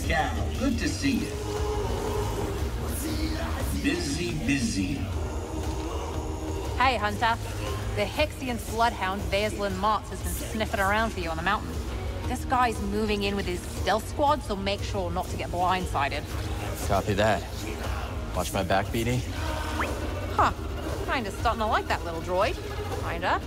Cal, good to see you. Busy. Hey, Hunter. The Hexion's bloodhound, Vaslin Martz, has been sniffing around for you on the mountain. This guy's moving in with his stealth squad, so make sure not to get blindsided. Copy that. Watch my back, BD. Huh. Kinda starting to like that little droid. Kinda.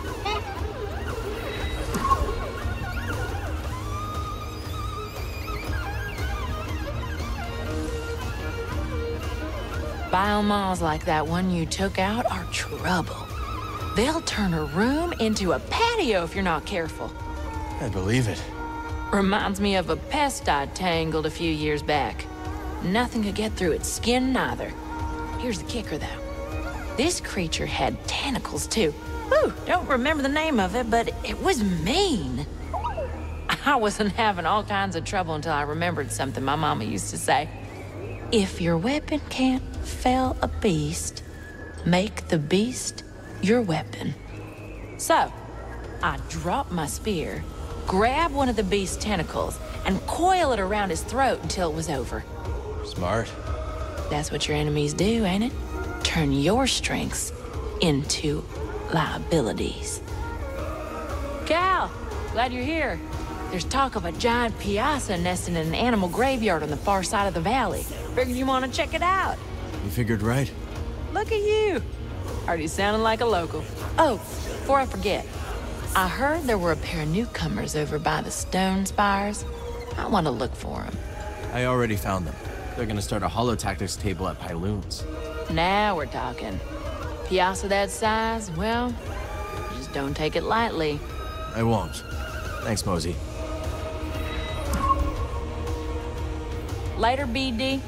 Biomalls like that one you took out are trouble. They'll turn a room into a patio if you're not careful. I believe it. Reminds me of a pest I tangled a few years back. Nothing could get through its skin, neither. Here's the kicker, though. This creature had tentacles, too. Whew, don't remember the name of it, but it was mean. I wasn't having all kinds of trouble until I remembered something my mama used to say. If your weapon can't fell a beast, make the beast your weapon. So, I drop my spear, grab one of the beast's tentacles, and coil it around his throat until it was over. Smart. That's what your enemies do, ain't it? Turn your strengths into liabilities. Cal, glad you're here. There's talk of a giant piazza nesting in an animal graveyard on the far side of the valley. Figured you want to check it out. You figured right. Look at you. Already sounding like a local. Oh, before I forget, I heard there were a pair of newcomers over by the stone spires. I want to look for them. I already found them. They're gonna start a holotactics table at Pyloon's. Now we're talking. Piazza that size, well, just don't take it lightly. I won't. Thanks, Mosey. Later, BD.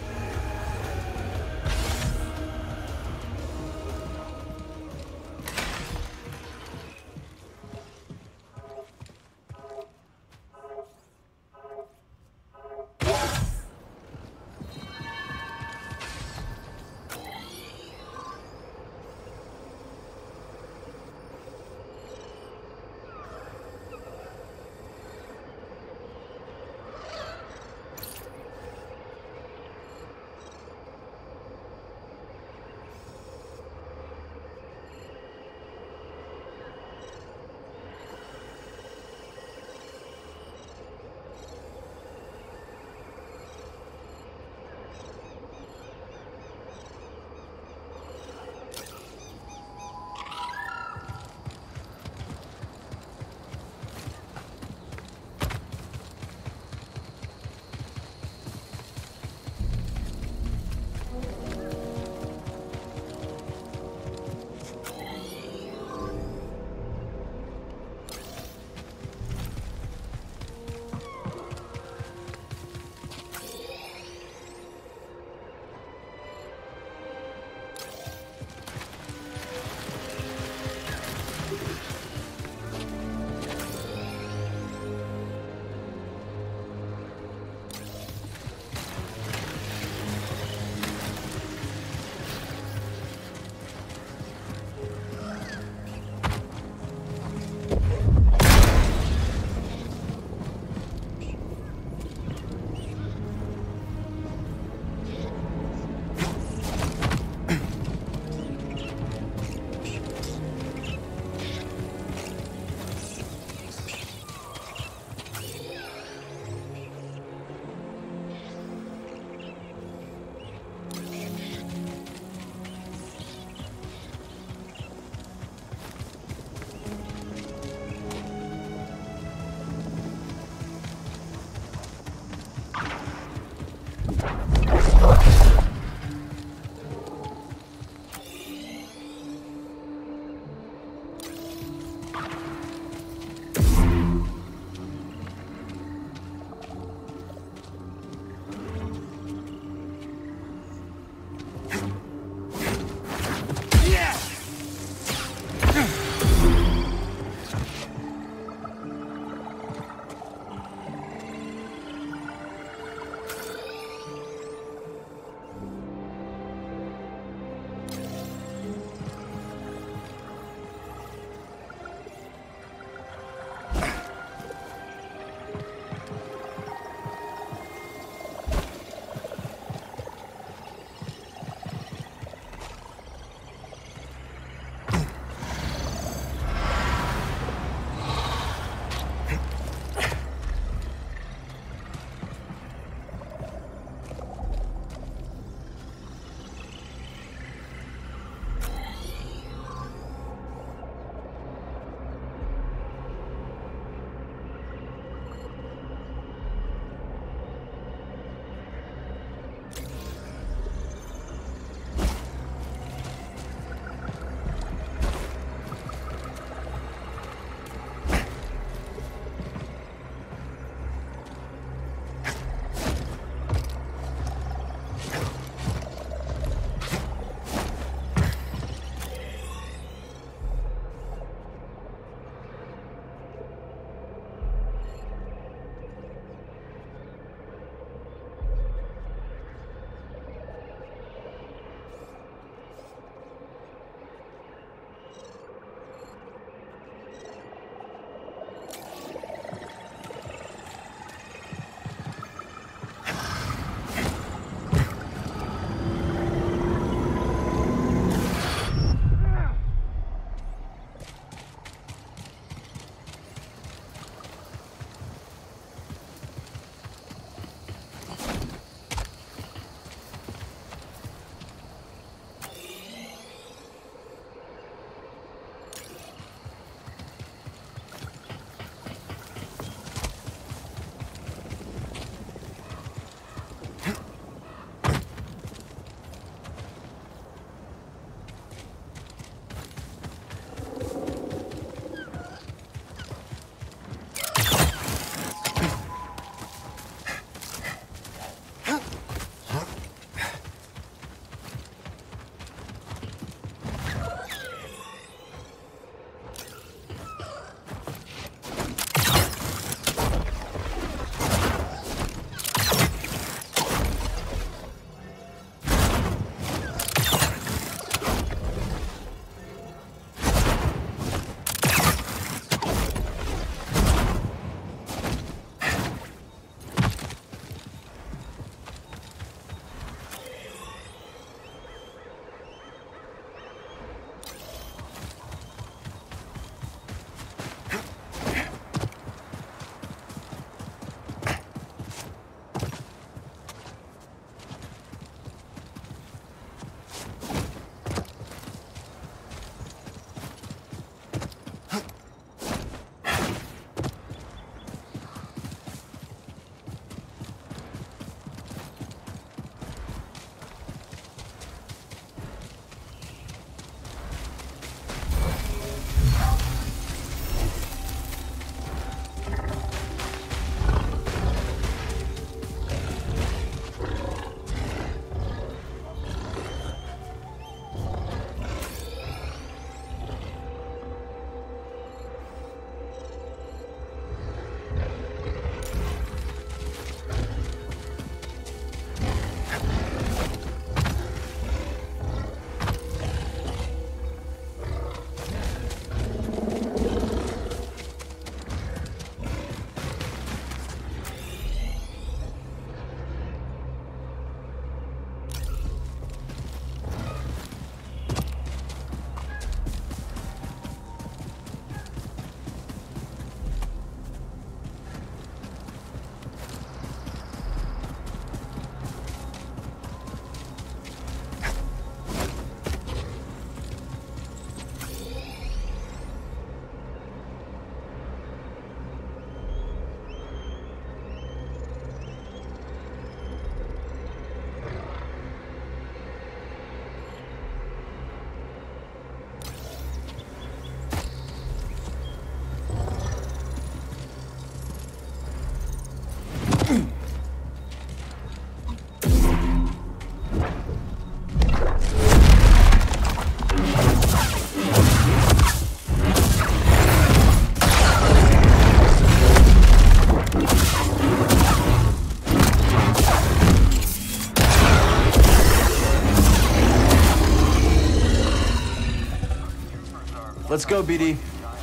Let's go, BD.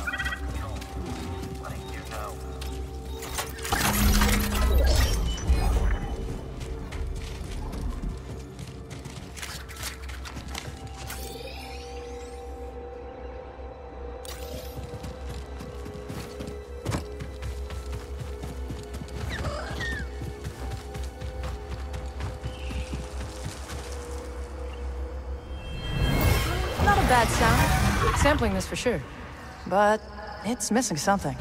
Not a bad sound. Sampling this for sure. But it's missing something.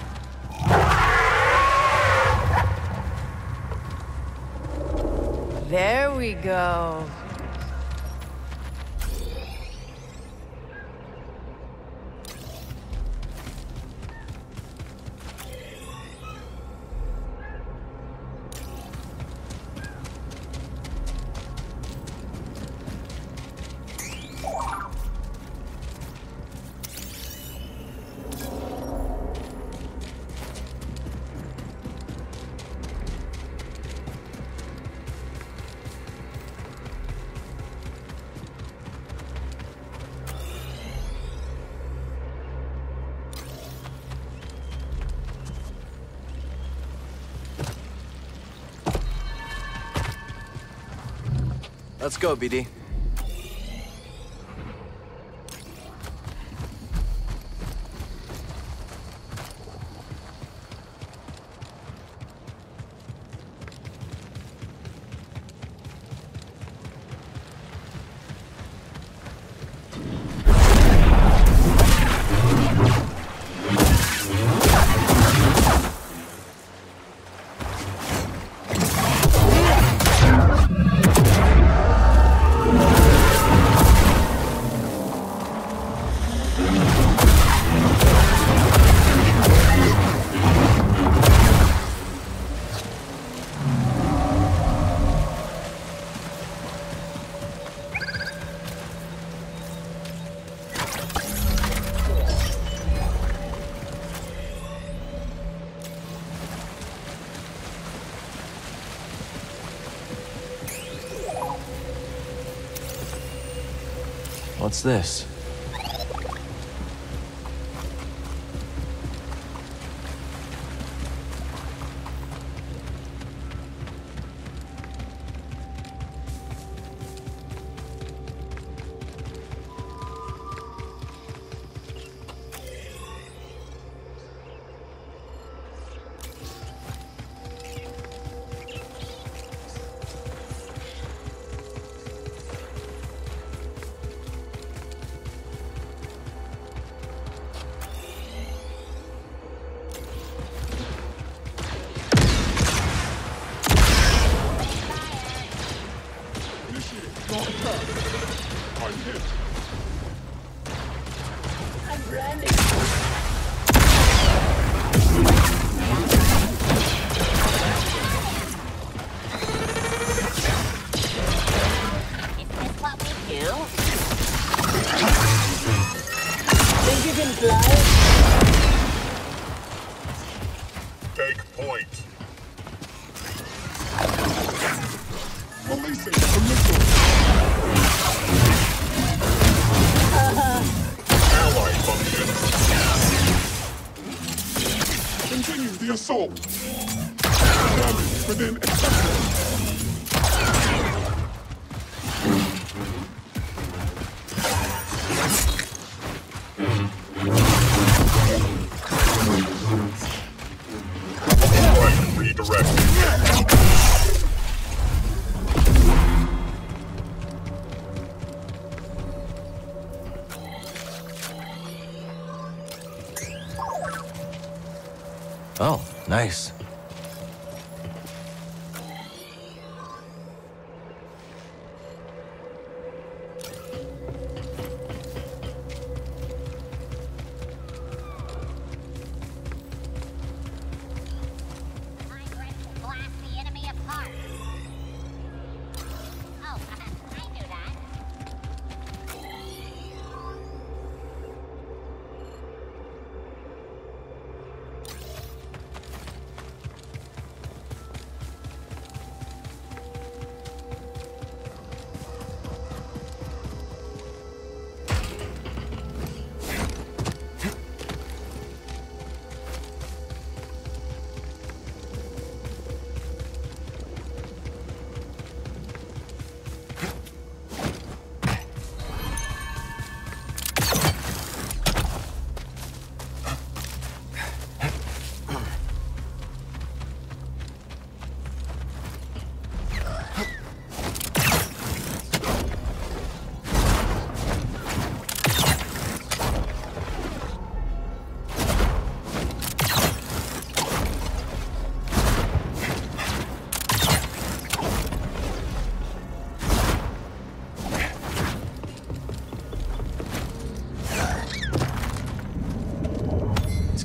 There we go. Let's go, BD. What's this? Take point. Releasing missile. Ally function. Continue the assault. Damage within acceptance. Oh, nice.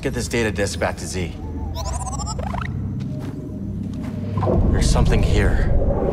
get this data disk back to Z. There's something here.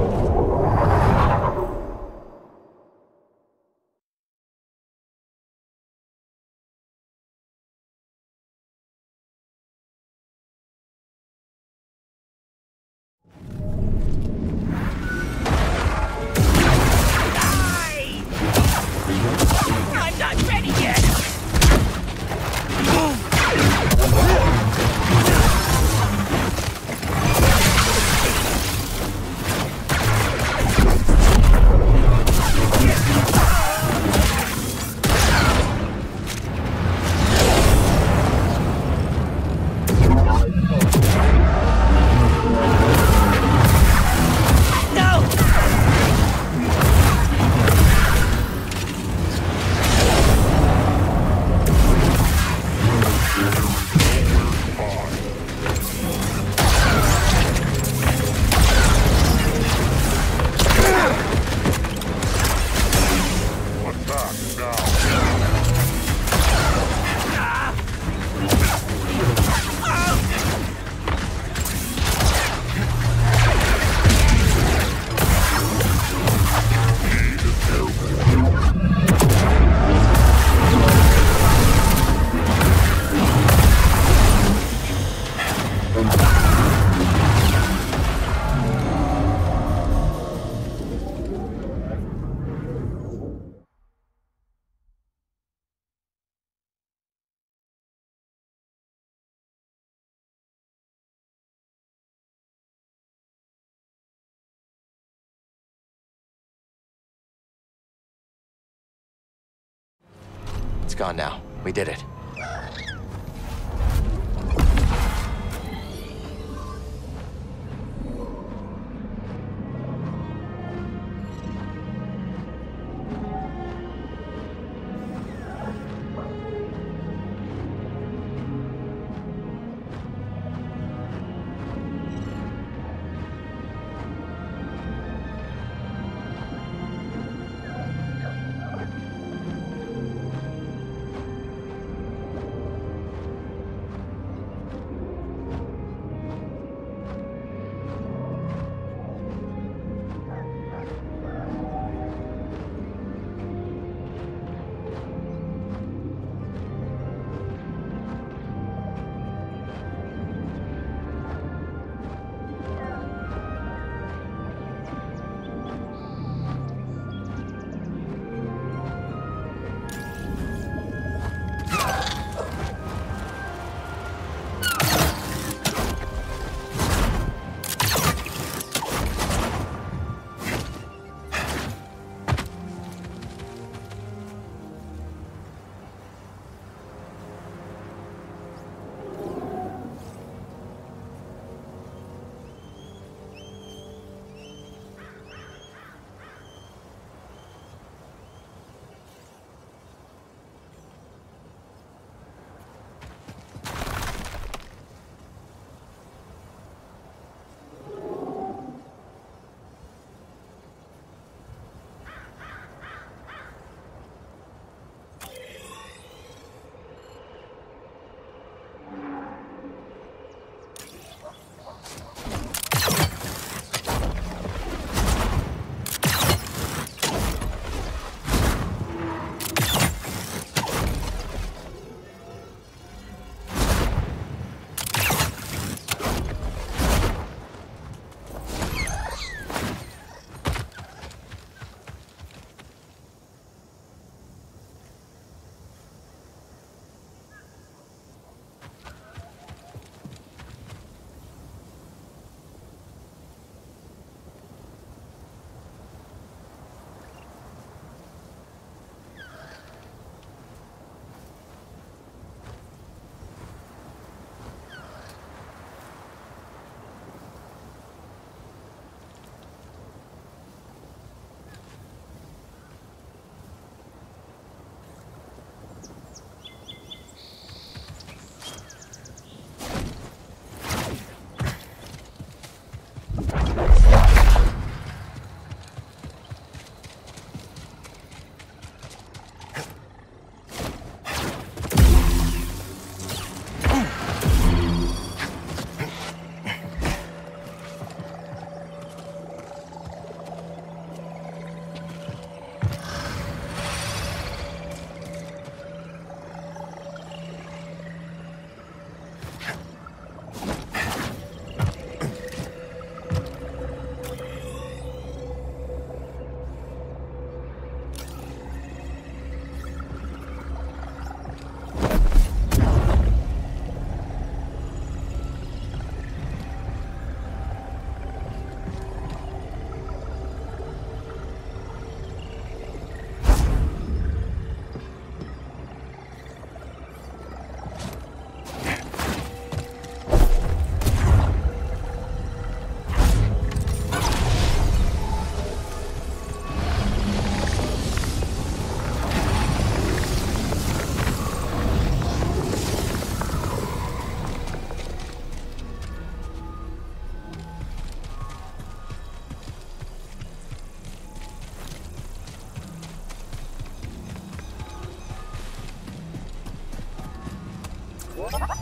It's gone now. We did it.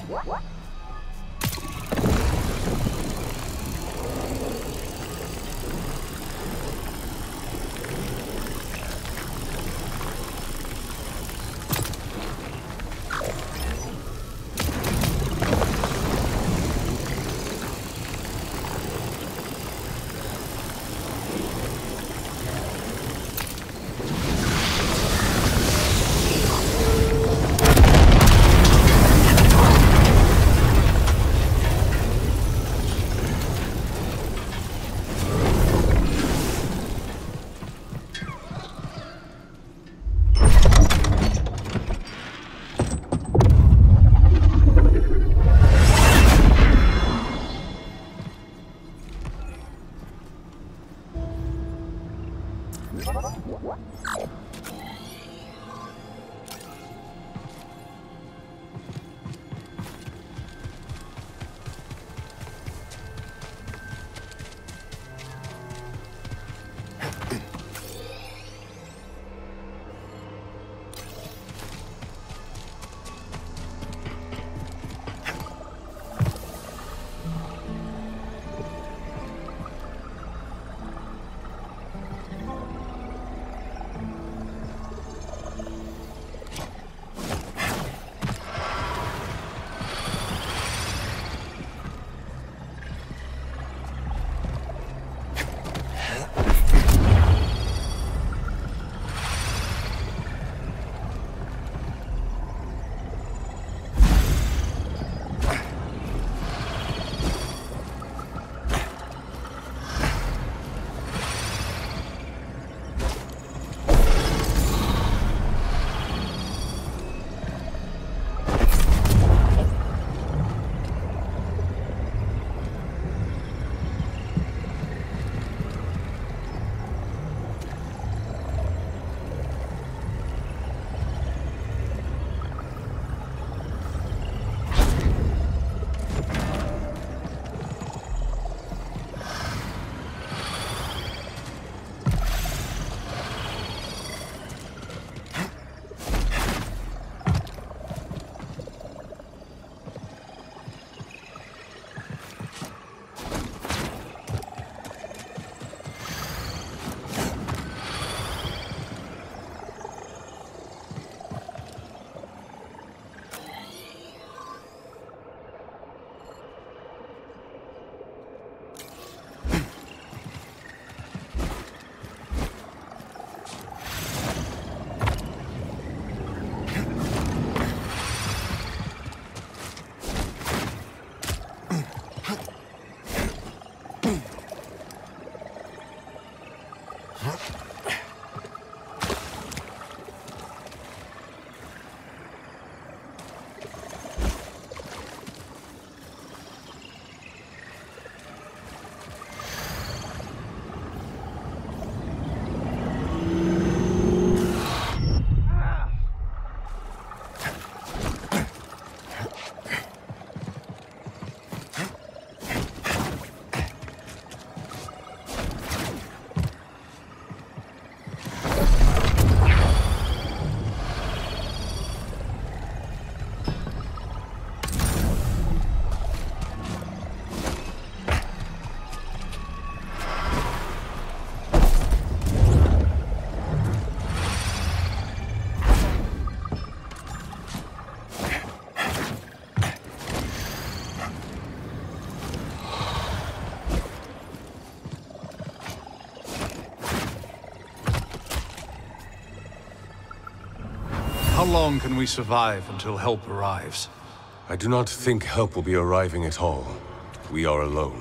How long can we survive until help arrives? I do not think help will be arriving at all. We are alone.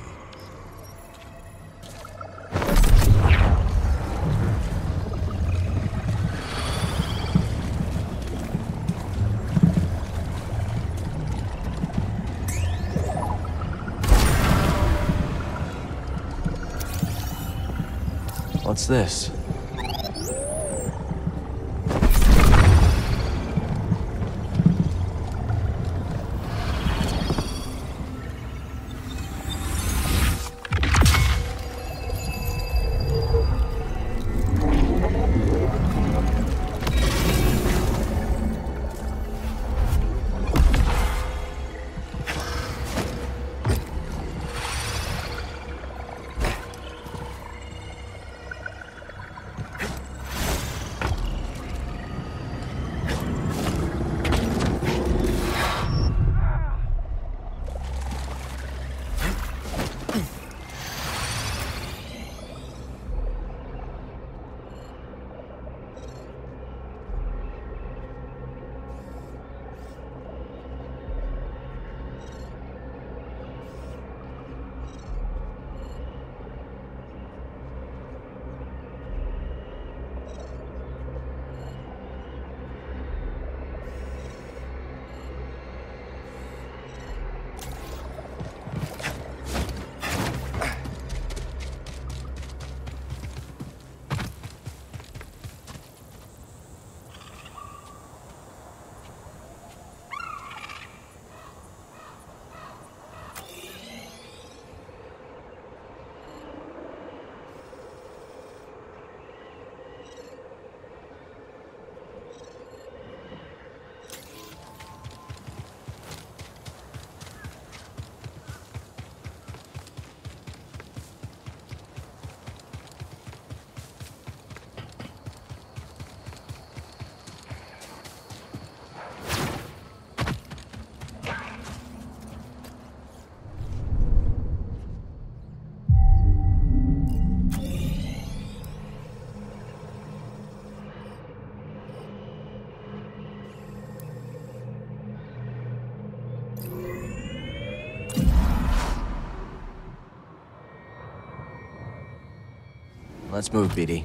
What's this? Let's move, BD.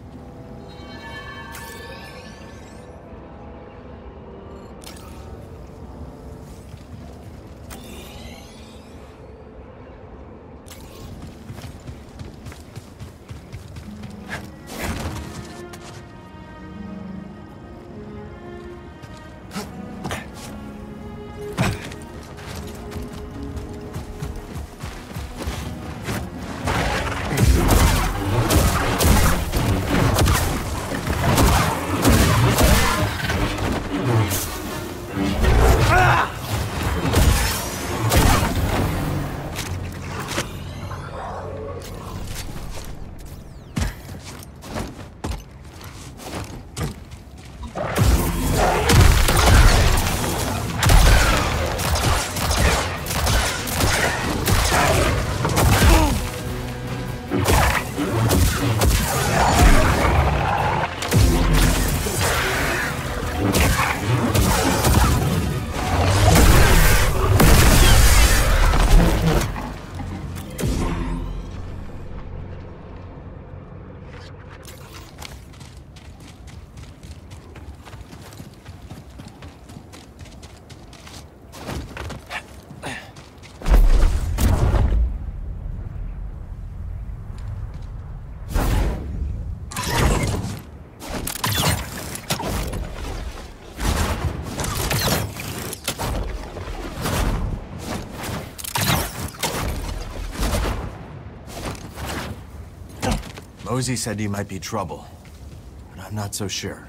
Mosey said you might be trouble, but I'm not so sure.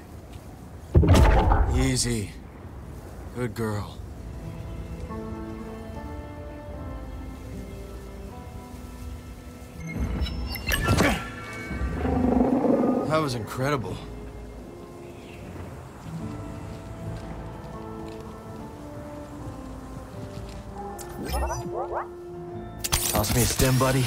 Easy. Good girl. That was incredible. Toss me a stim, buddy.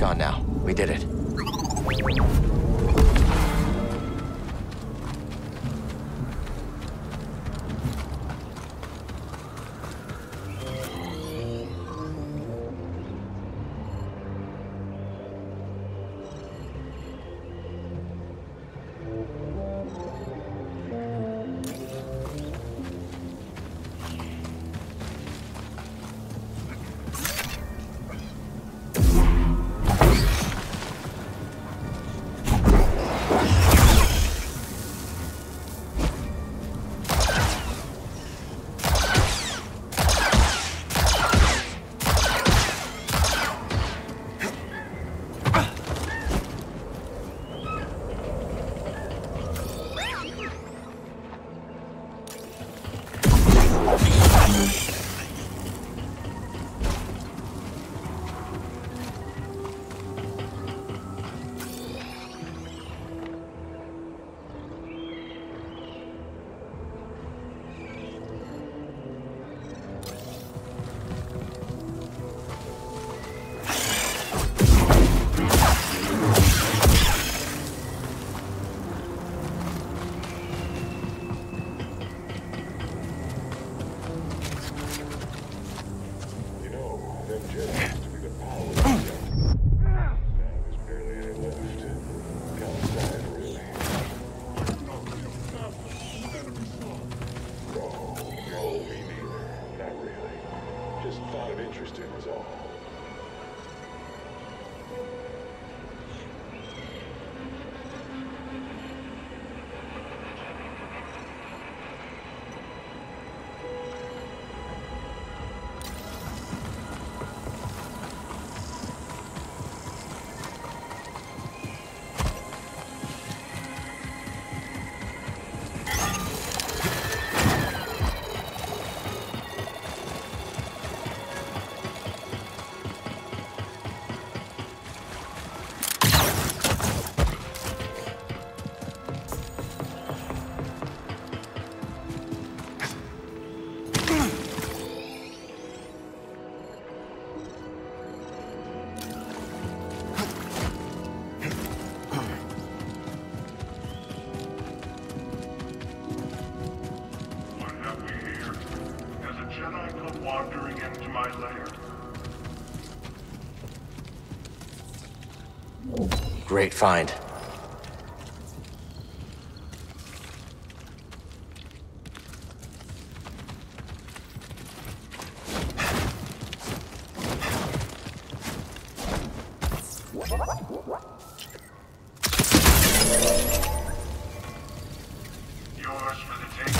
gone now. We did it. Wandering into my lair. Great find. Yours for the taking.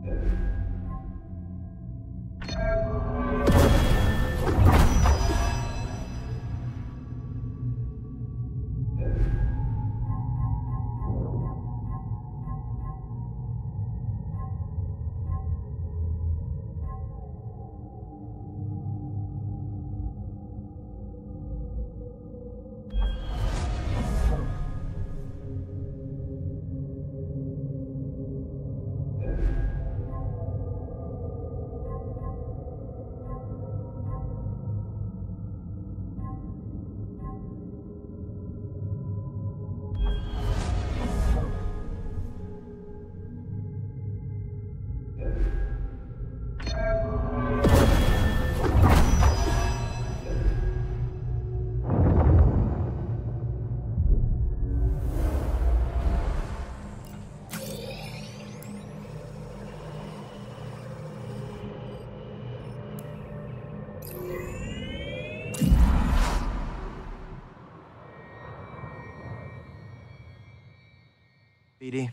BD.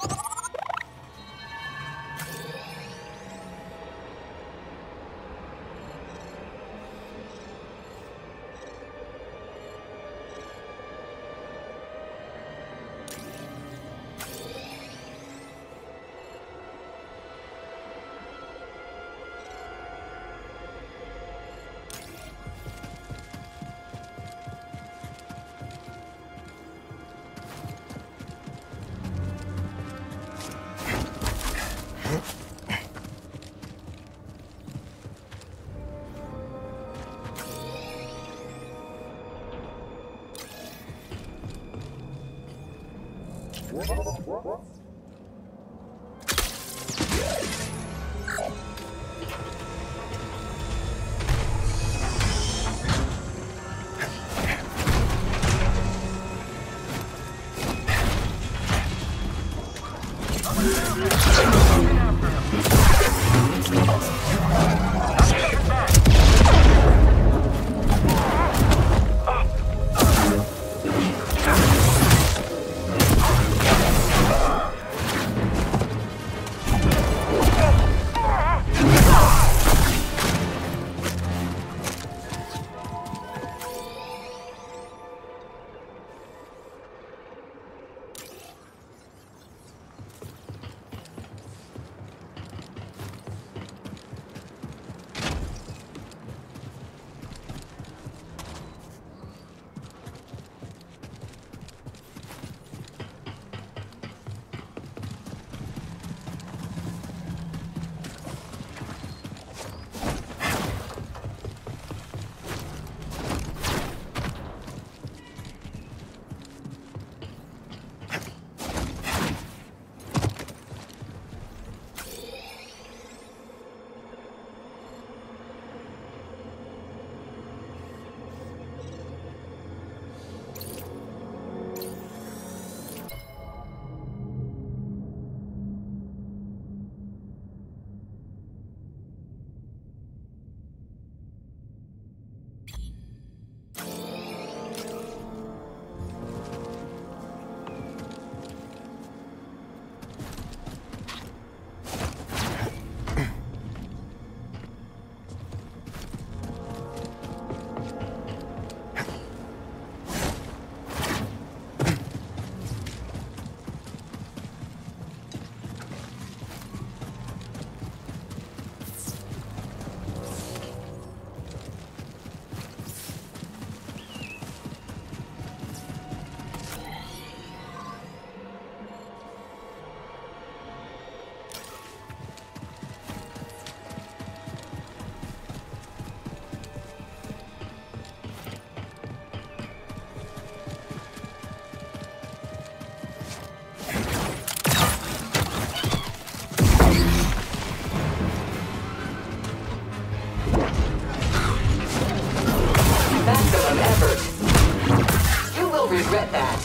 regret that.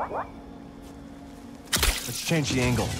Let's change the angle.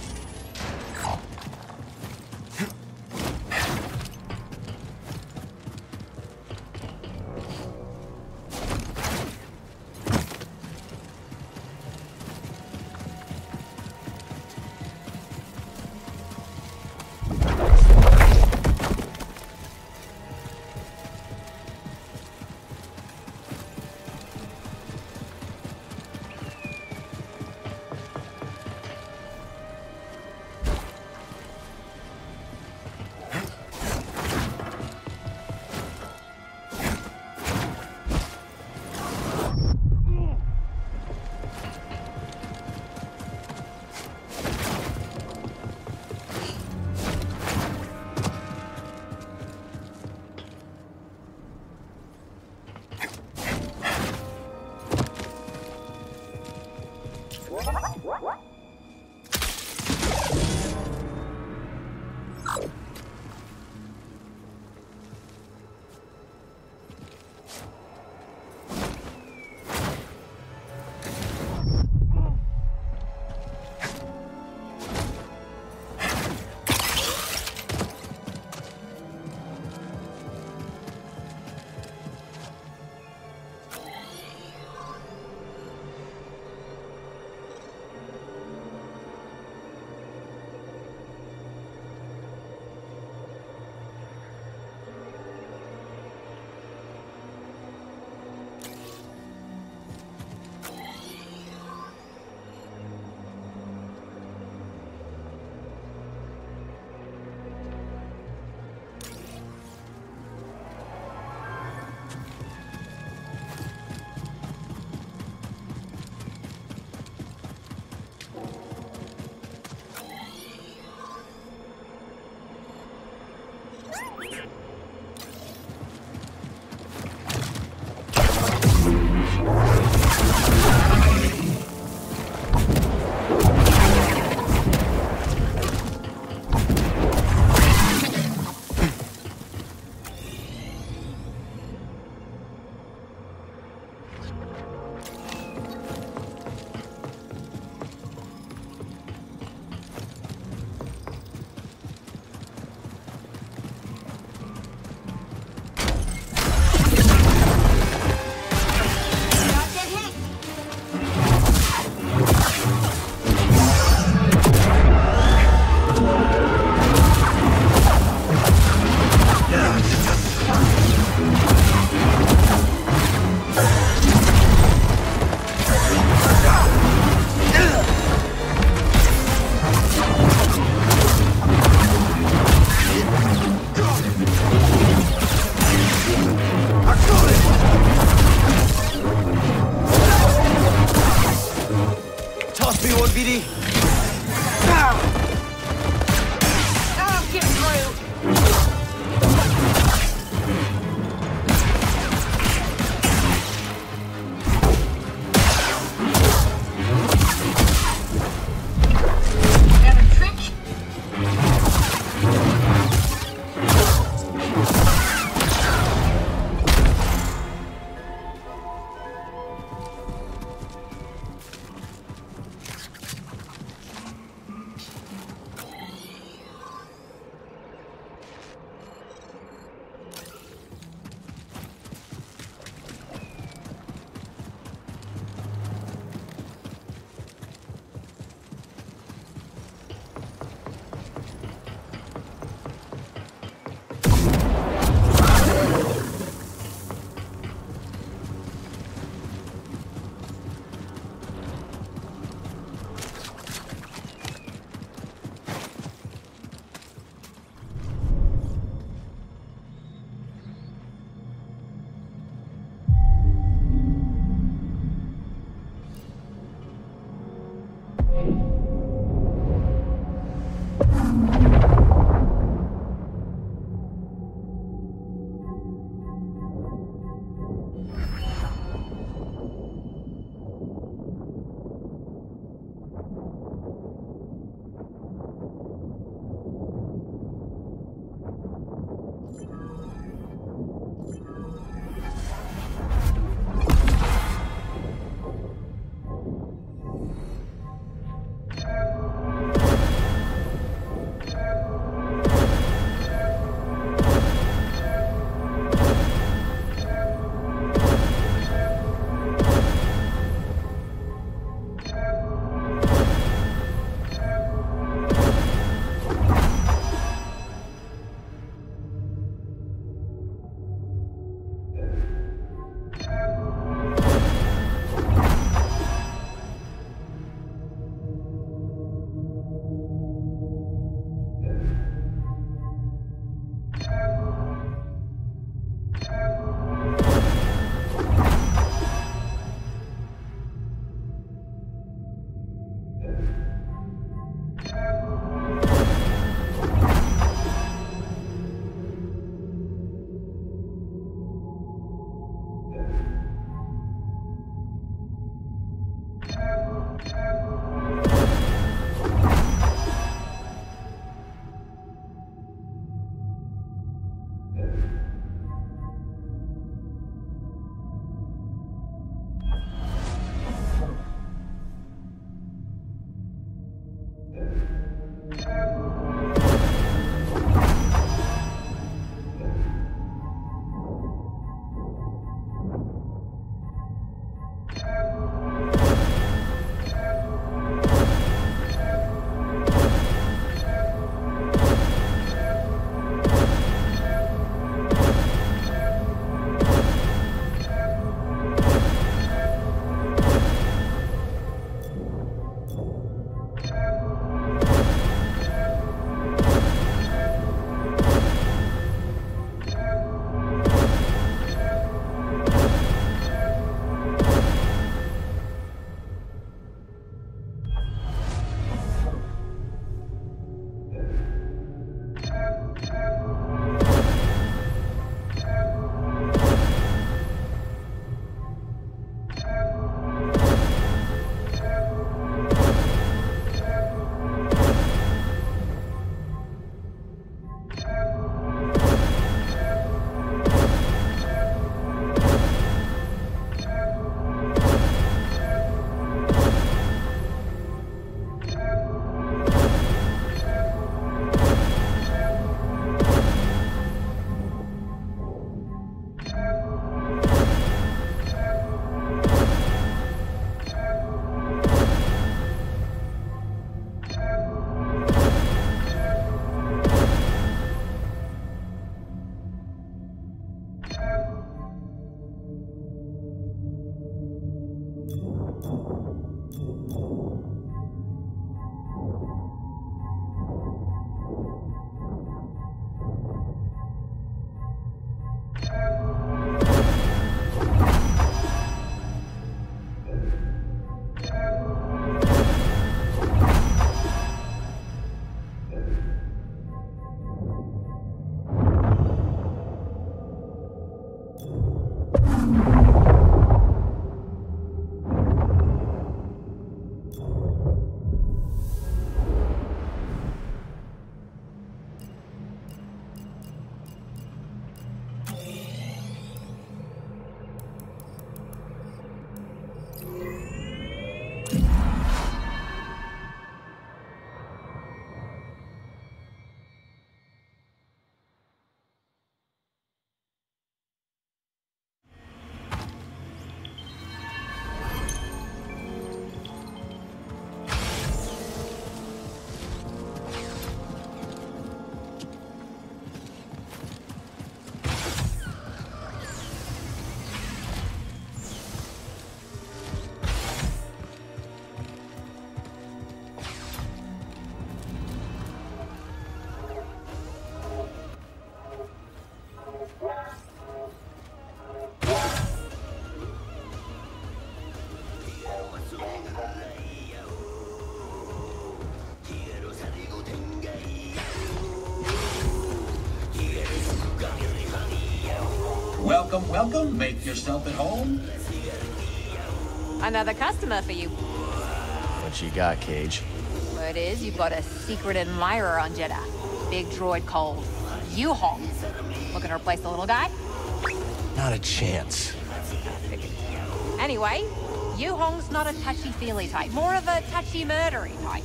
Welcome, welcome. Make yourself at home. Another customer for you. What you got, Cage? Word is, you've got a secret admirer on Jeddah. Big droid called Yuhong. Looking to replace the little guy? Not a chance. Anyway, Yuhong's not a touchy-feely type. More of a touchy-murdery type.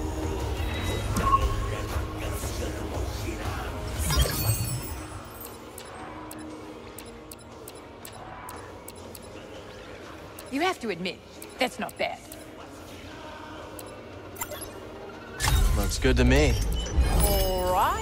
You have to admit, that's not bad. Looks good to me. All right.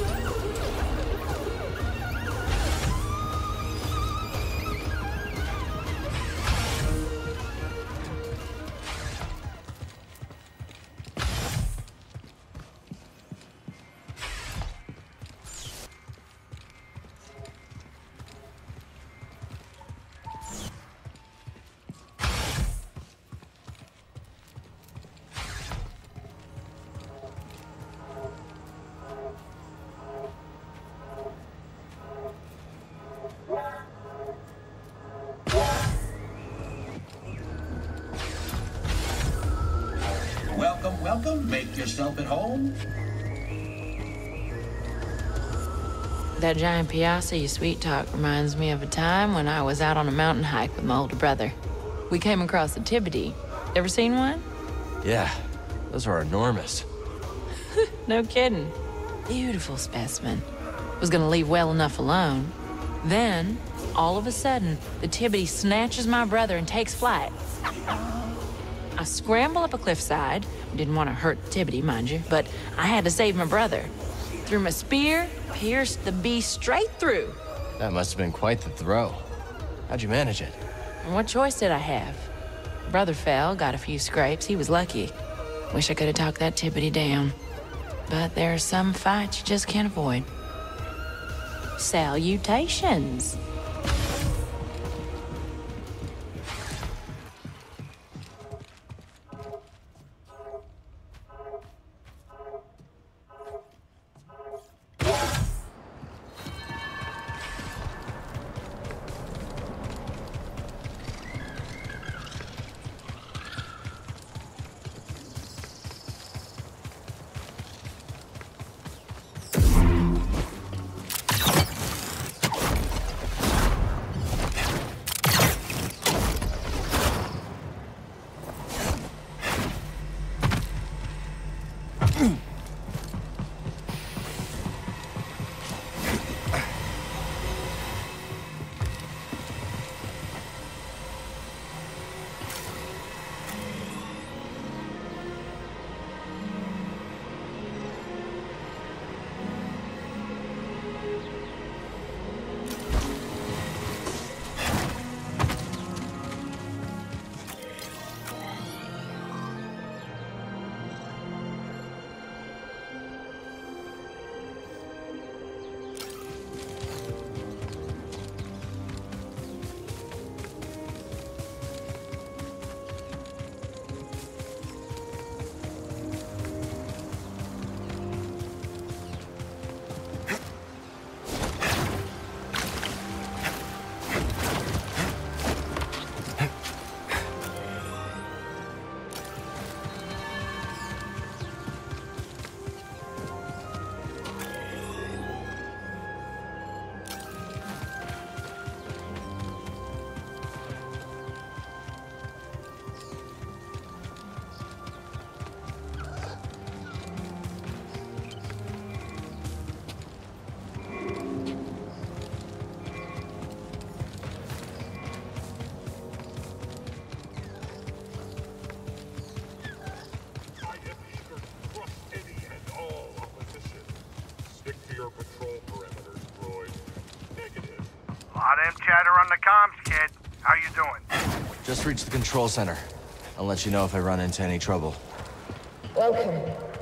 Welcome, welcome. Make yourself at home. That giant piazza you sweet talk reminds me of a time when I was out on a mountain hike with my older brother. We came across a Tibity. Ever seen one? Yeah, those are enormous. No kidding. Beautiful specimen. Was gonna leave well enough alone. Then, all of a sudden, the Tibity snatches my brother and takes flight. I scramble up a cliffside. Didn't want to hurt the Tibity, mind you, but I had to save my brother. Threw my spear, pierced the beast straight through. That must have been quite the throw. How'd you manage it? And what choice did I have? Brother fell, got a few scrapes. He was lucky. Wish I could have talked that Tibity down. But there are some fights you just can't avoid. Salutations. Lot of chatter on the comms, kid. How you doing? Just reached the control center. I'll let you know if I run into any trouble. Welcome.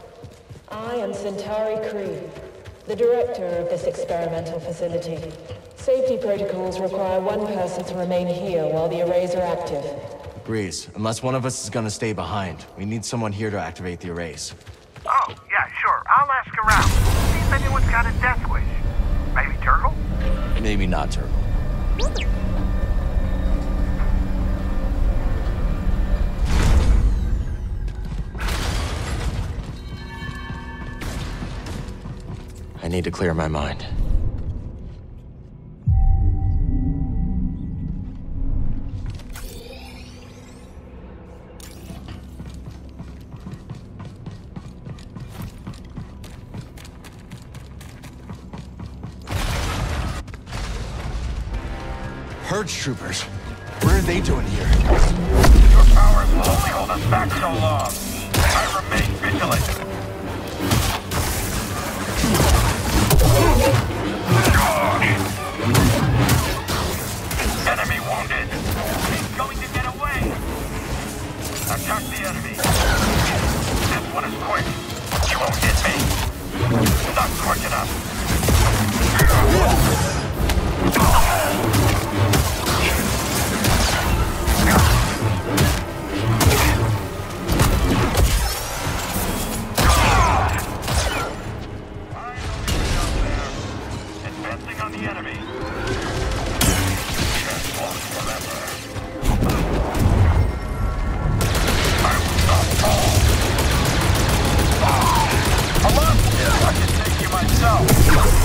I am Centauri Kree, the director of this experimental facility. Safety protocols require one person to remain here while the arrays are active. Agrees. Unless one of us is gonna stay behind. We need someone here to activate the arrays. Oh, yeah, sure. I'll ask around. See if anyone's got a death wish. Maybe Turtle? Maybe not Turtle. I need to clear my mind. Purge troopers. What are they doing here? Your powers will only hold us back so long. I remain vigilant. Enemy wounded. He's going to get away. Attack the enemy. This one is quick. You won't hit me. Not quick enough. Advancing on the enemy. Can't walk forever. I will not fall. Come on! I can take you myself.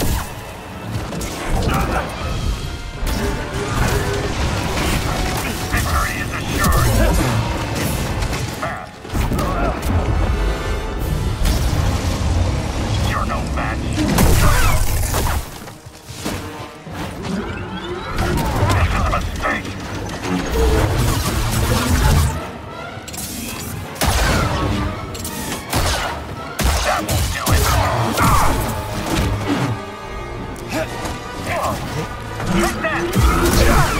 Victory is assured. Fast. You're no match. This is a mistake. That won't do it. Take that!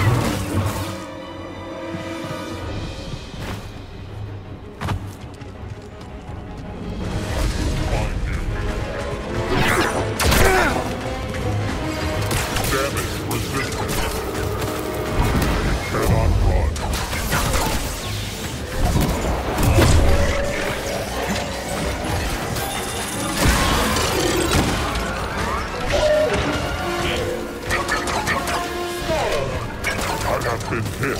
Been hit.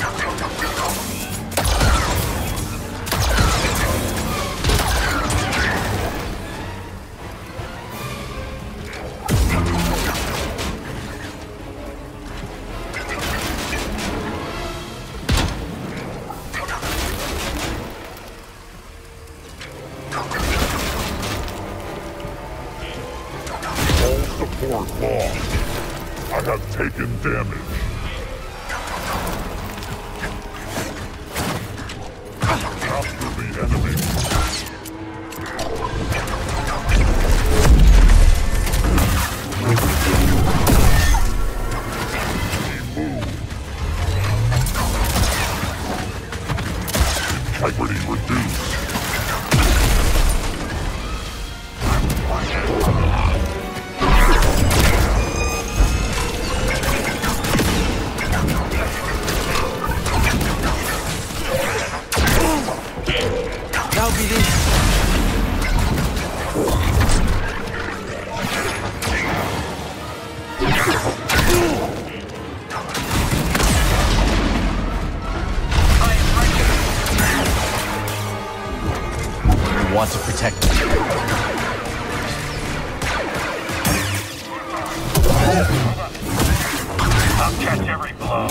All support lost. I have taken damage. The enemy. Integrity reduced. Now, BD. We want to protect them. I'll catch every blow.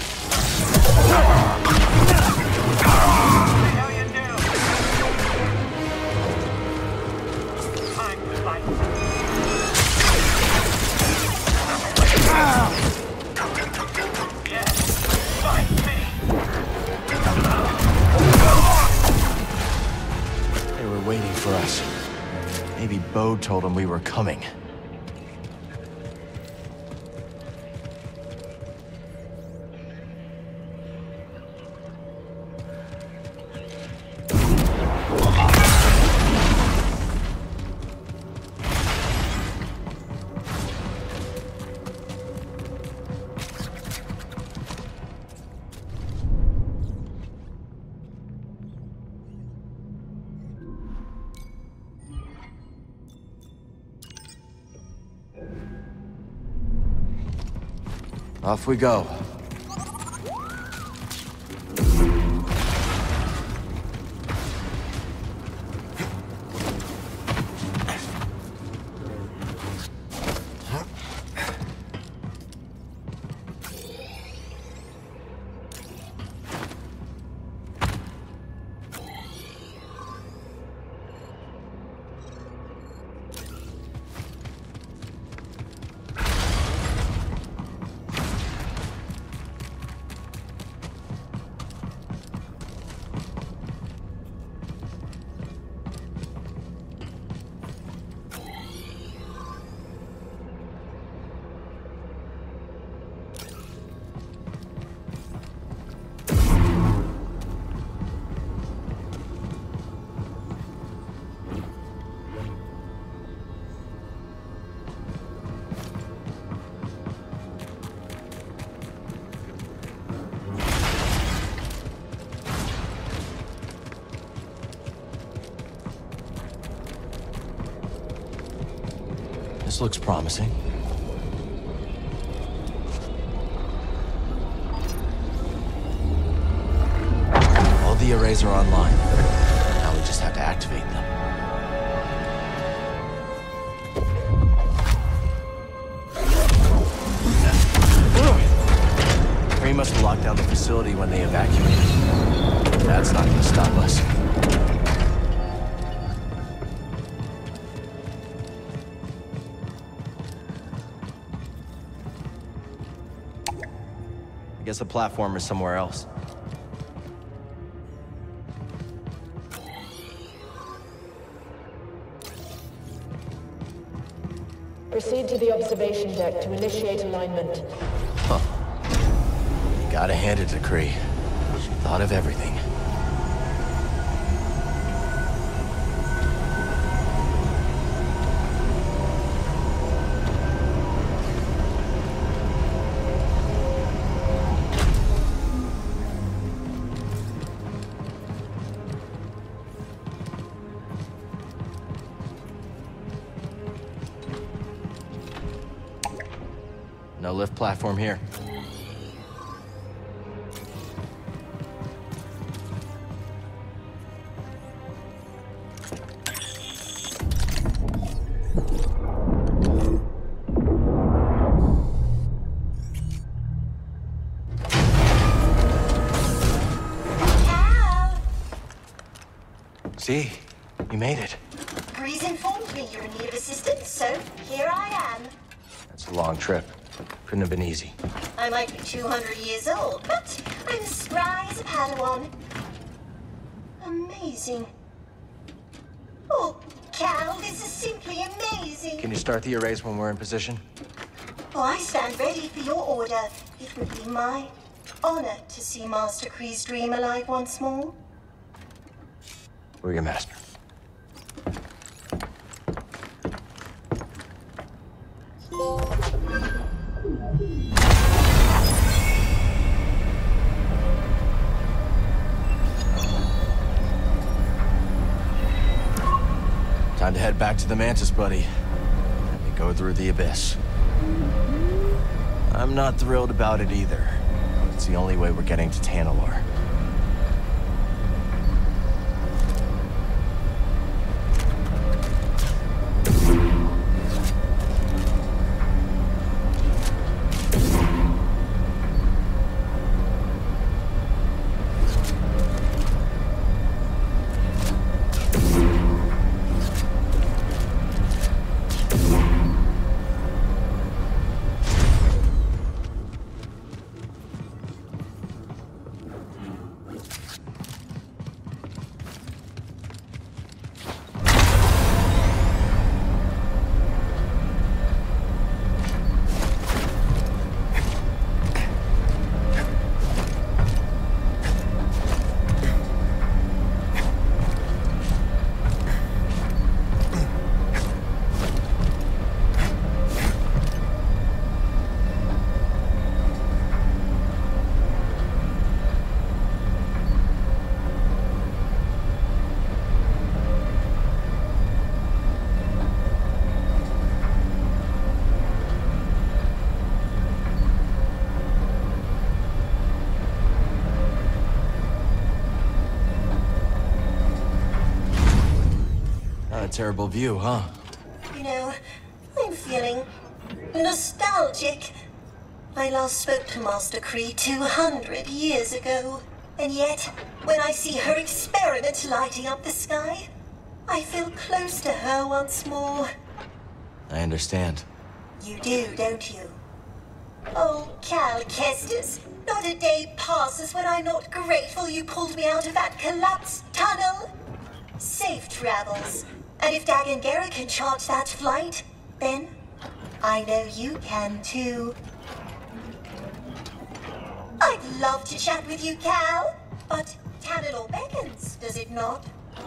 They were waiting for us. Maybe Bo told them we were coming. Off we go. This looks promising. All the arrays are online. Now we just have to activate them. Kree must have locked down the facility when they evacuated. That's not gonna stop us. I guess the platform is somewhere else. Proceed to the observation deck to initiate alignment. Huh. You gotta hand it to Kree. She thought of everything. No lift platform here. See, you made it. Breeze informed me you're in need of assistance, so here I am. That's a long trip. Couldn't have been easy. I might be 200 years old, but I'm as spry as a Padawan. Amazing. Oh, Cal, this is simply amazing. Can you start the arrays when we're in position? Oh, I stand ready for your order. It would be my honor to see Master Kree's dream alive once more. We're your master. Time to head back to the Mantis, buddy. Let me go through the abyss. I'm not thrilled about it either. It's the only way we're getting to Tanalorr. terrible view, huh? You know, I'm feeling nostalgic. I last spoke to Master Kree 200 years ago. And yet, when I see her experiment lighting up the sky, I feel close to her once more. I understand. You do, don't you? Oh, Cal Kestis, not a day passes when I'm not grateful you pulled me out of that collapsed tunnel. Safe travels. And if Dagan Gera can chart that flight, then I know you can too. I'd love to chat with you, Cal, but Tanalor beckons, does it not?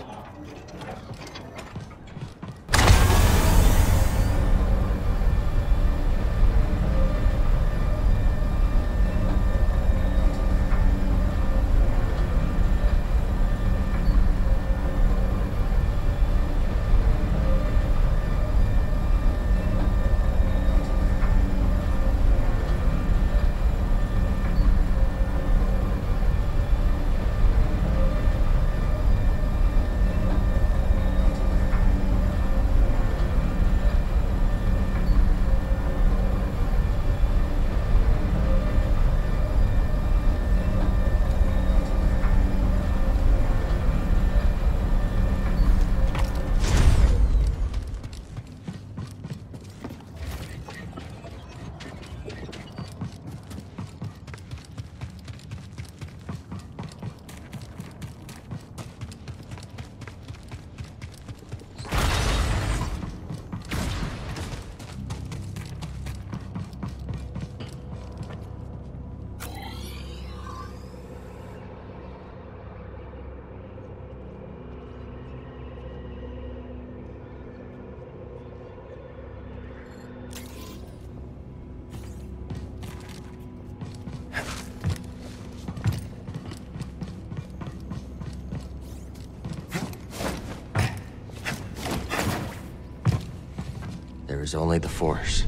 There is only the Force.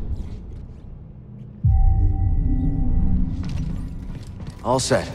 All set.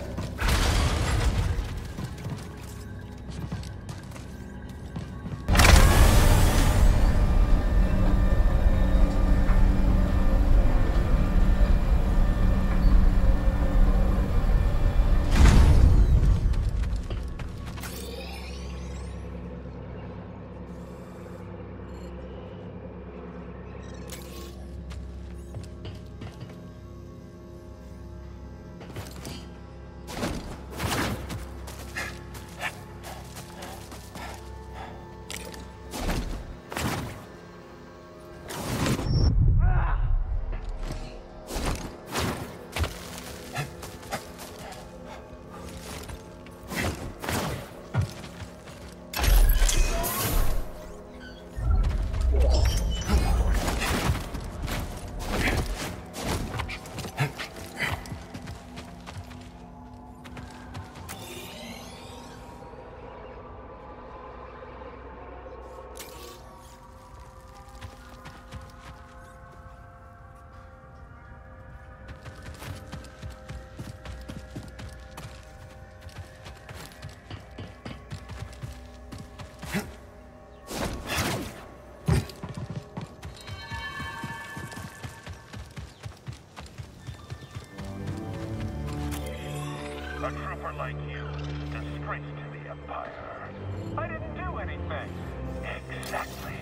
A trooper like you, disgrace to the Empire. I didn't do anything. Exactly.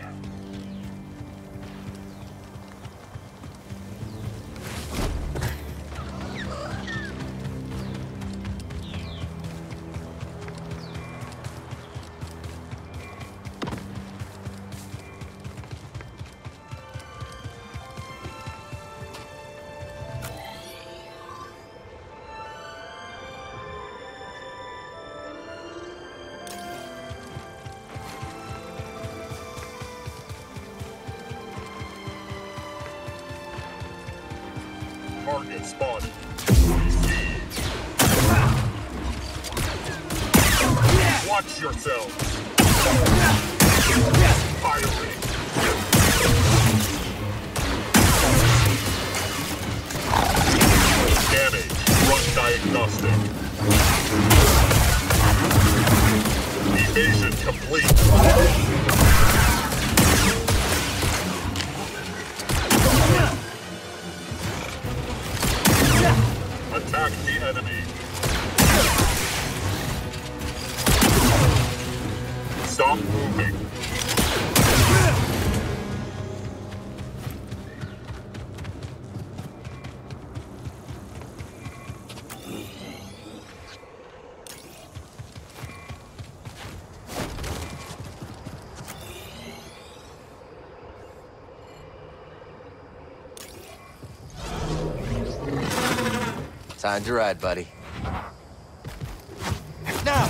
Target spotted. Watch yourself. Firing. Damage. Run diagnostic. Evasion complete. Time to ride, buddy. Now!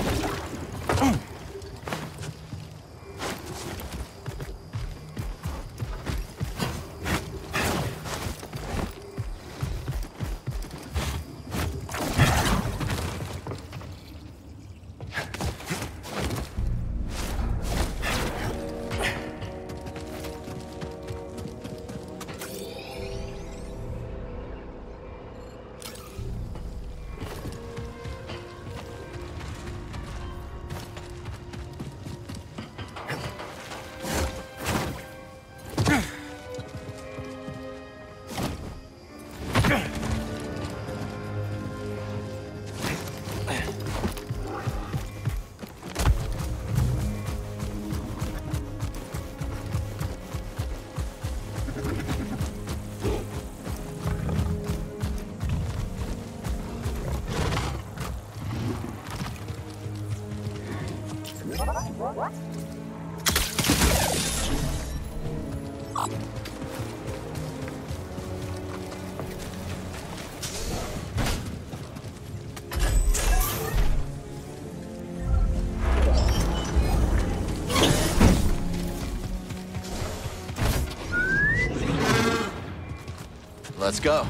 Let's go.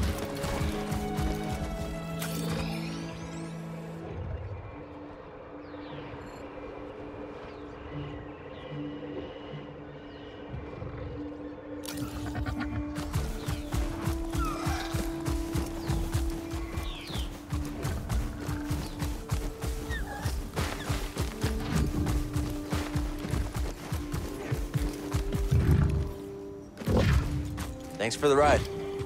Thanks for the ride.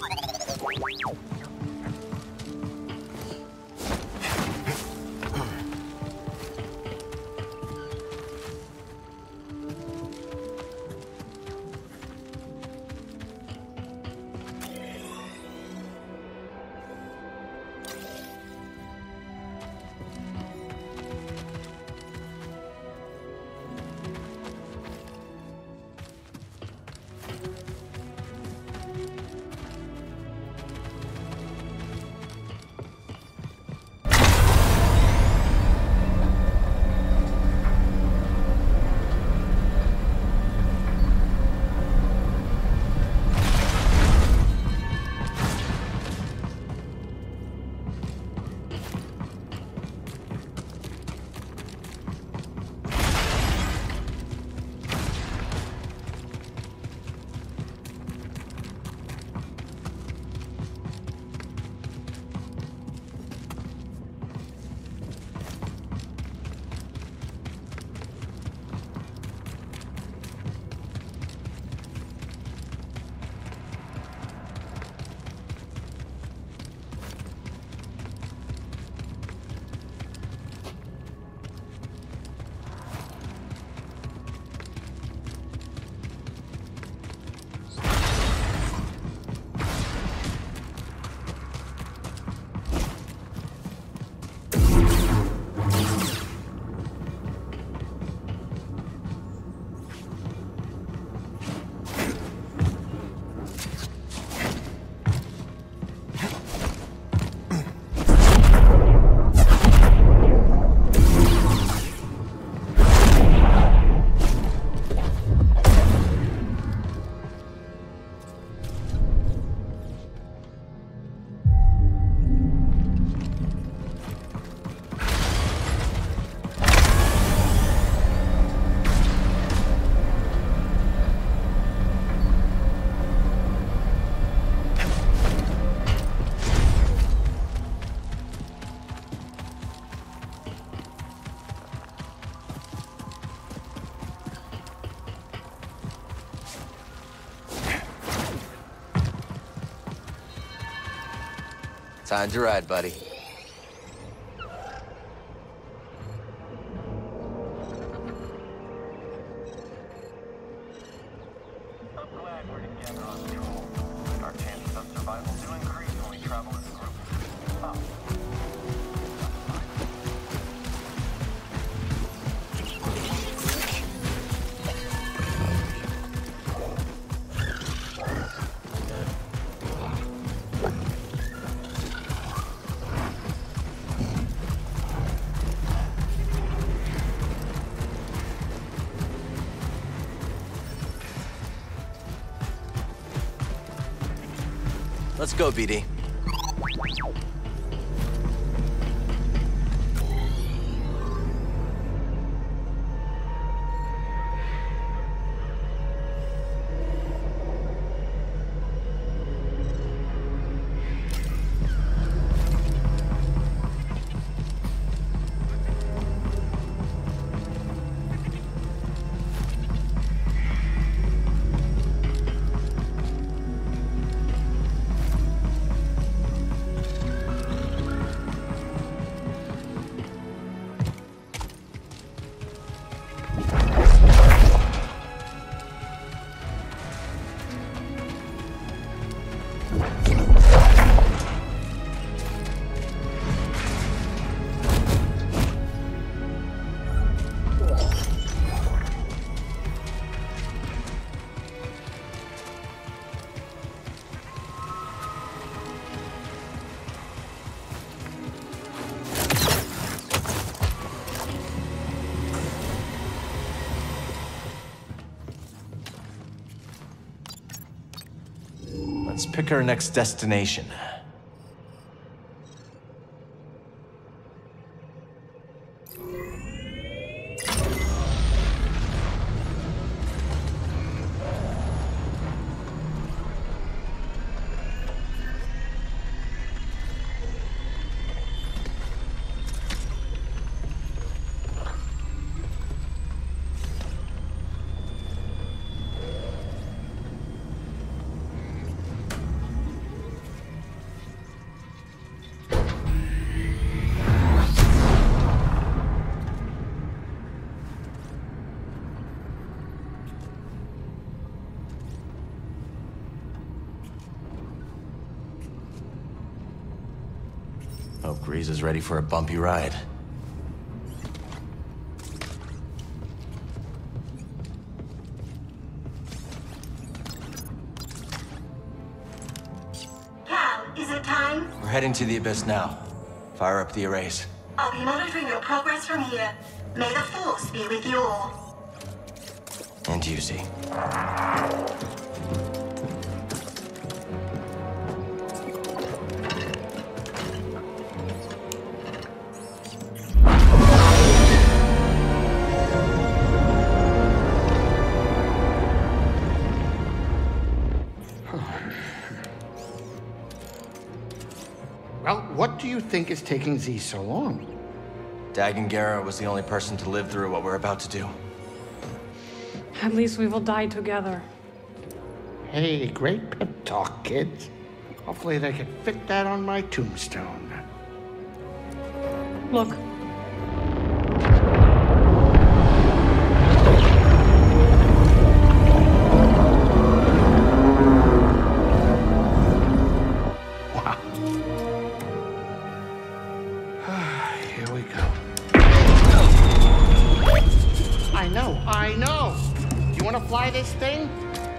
Time to ride, buddy. Let's go, BD. Let's pick our next destination. Hope Grease is ready for a bumpy ride. Cal, is it time? We're heading to the Abyss now. Fire up the arrays. I'll be monitoring your progress from here. May the Force be with you all. And you, Z. Well, what do you think is taking Z so long? Dagan Gera was the only person to live through what we're about to do. At least we will die together. Hey, great pep talk, kids. Hopefully they can fit that on my tombstone. Look. I know. You want to fly this thing?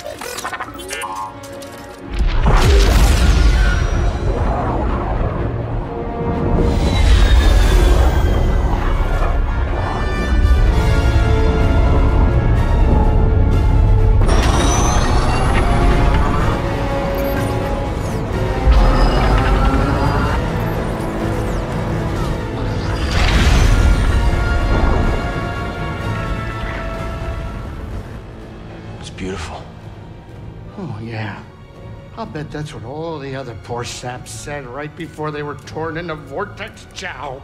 Beautiful. Oh, yeah. I'll bet that's what all the other poor saps said right before they were torn into Vortex Chow.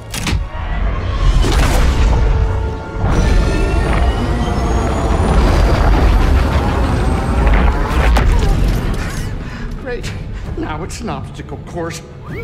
Great. Now it's an obstacle course.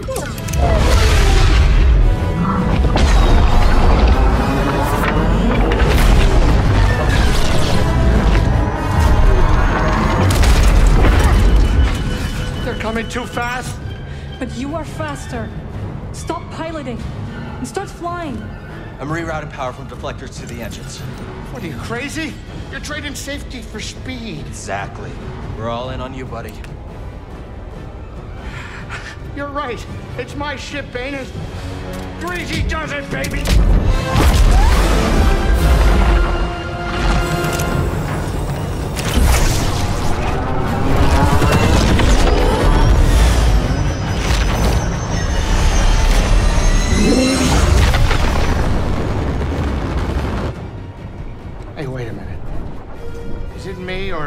Coming too fast? But you are faster. Stop piloting and start flying. I'm rerouting power from deflectors to the engines. What are you, crazy? You're trading safety for speed. Exactly. We're all in on you, buddy. You're right. It's my ship, ain't it? Greasy does it, baby!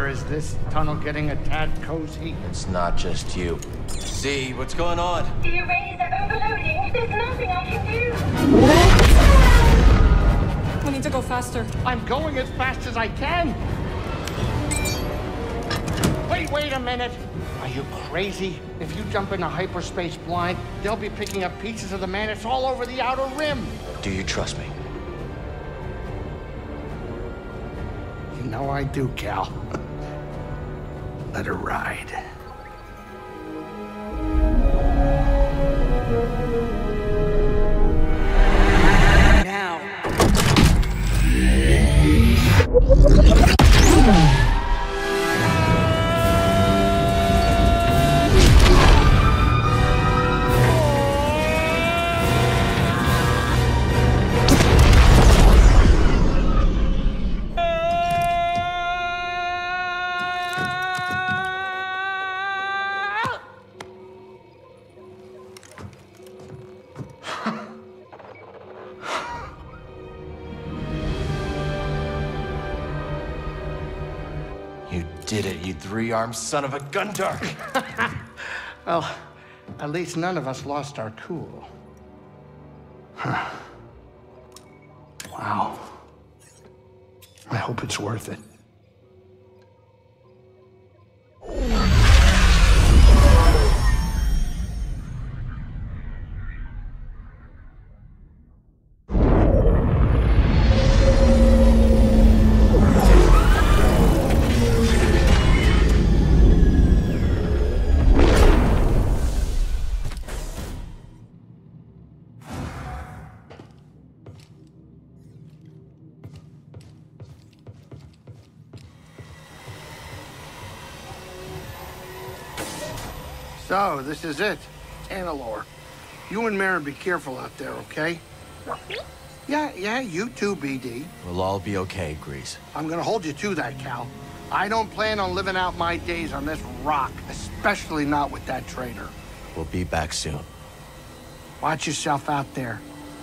Or is this tunnel getting a tad cozy? It's not just you. Z, what's going on? The arrays are overloading. There's nothing I can do. We need to go faster. I'm going as fast as I can. Wait a minute. Are you crazy? If you jump into hyperspace blind, they'll be picking up pieces of the Mantis all over the outer rim. Do you trust me? You know I do, Cal. Let her ride. Now. Did it, you three-armed son of a Gundar! Well, at least none of us lost our cool. Huh. Wow. I hope it's worth it. So, this is it. Tanalorr. You and Merrin be careful out there, okay? Yeah, you too, BD. We'll all be okay, Grease. I'm gonna hold you to that, Cal. I don't plan on living out my days on this rock, especially not with that traitor. We'll be back soon. Watch yourself out there.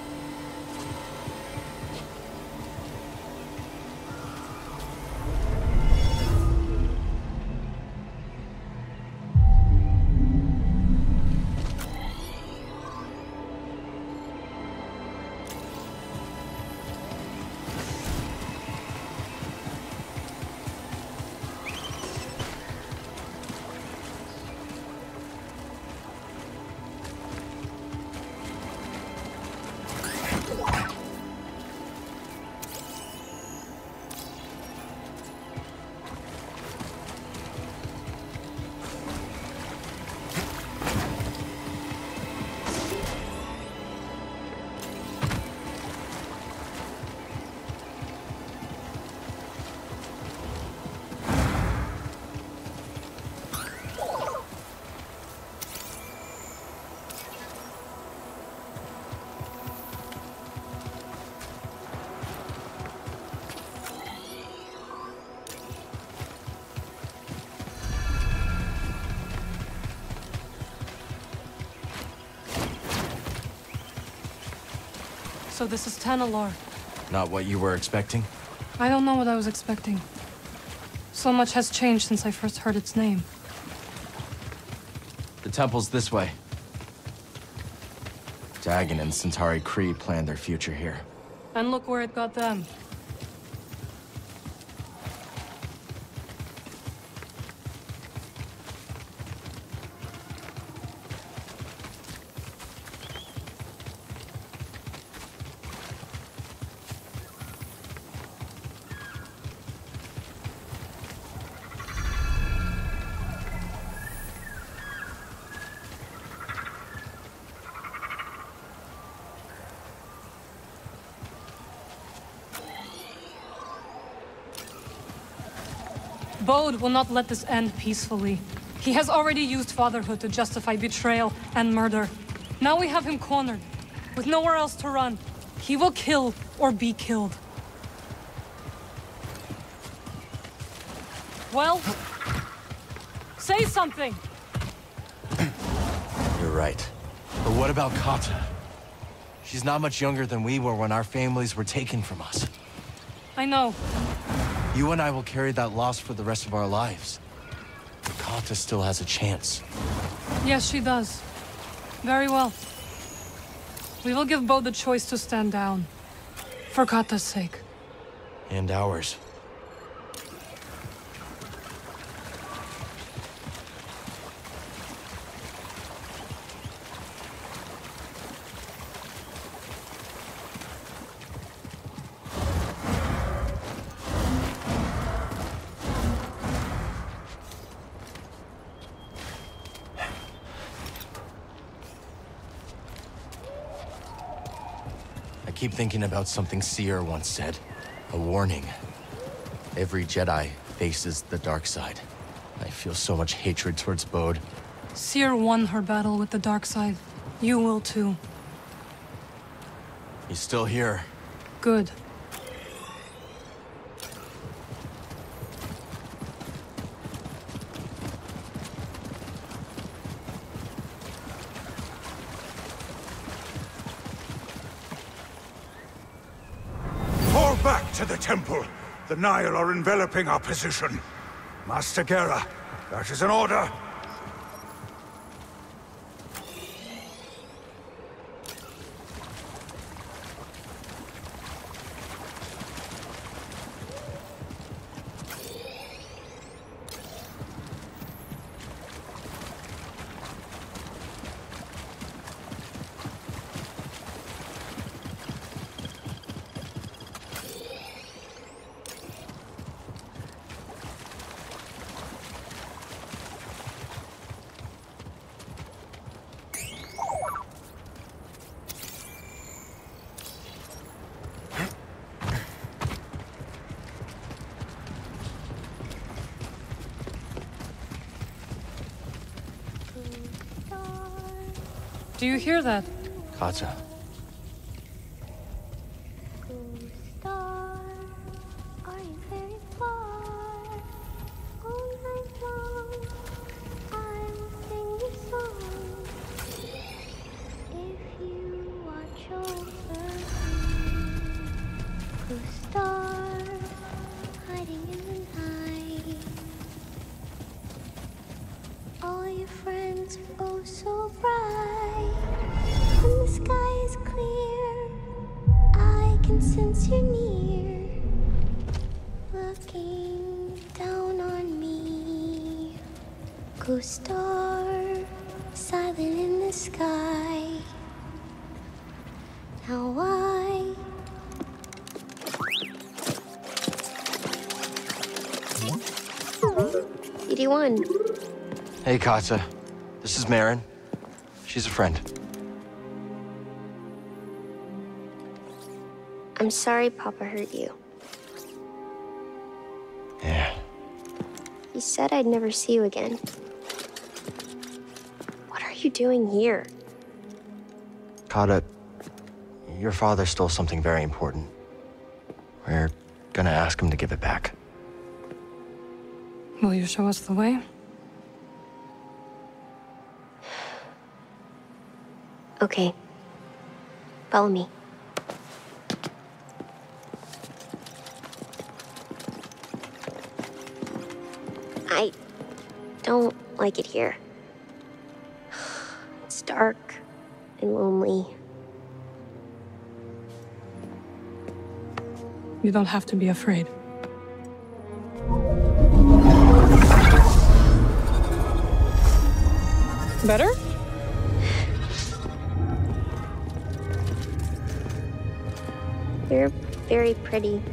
So this is Tanalorr. Not what you were expecting? I don't know what I was expecting. So much has changed since I first heard its name. The temple's this way. Dagan and Centauri Khri planned their future here. And look where it got them. Bode will not let this end peacefully. He has already used fatherhood to justify betrayal and murder. Now we have him cornered, with nowhere else to run. He will kill or be killed. Well, say something! You're right. But what about Kata? She's not much younger than we were when our families were taken from us. I know. You and I will carry that loss for the rest of our lives. Kata still has a chance. Yes, she does. Very well. We will give Bo the choice to stand down. For Kata's sake. And ours. I keep thinking about something Seer once said. A warning. Every Jedi faces the dark side. I feel so much hatred towards Bode. Seer won her battle with the dark side. You will too. He's still here. Good. Back to the temple. The Nile are enveloping our position. Master Gera, that is an order. Do you hear that? Kata. Since you're near, looking down on me, ghost star, silent in the sky. Now I CD1. Hey, Kata. This is Marin. She's a friend. I'm sorry Papa hurt you. Yeah. He said I'd never see you again. What are you doing here? Kata, your father stole something very important. We're gonna ask him to give it back. Will you show us the way? Okay. Follow me. I don't like it here. It's dark and lonely. You don't have to be afraid. Better? You're very pretty.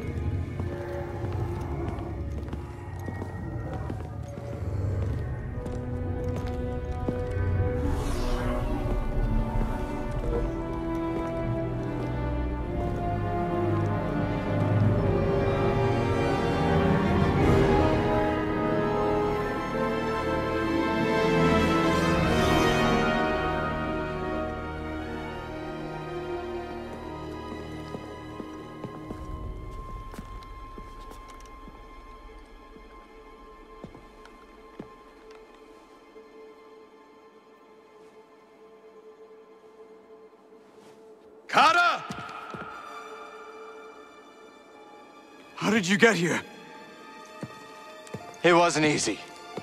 How did you get here? It wasn't easy.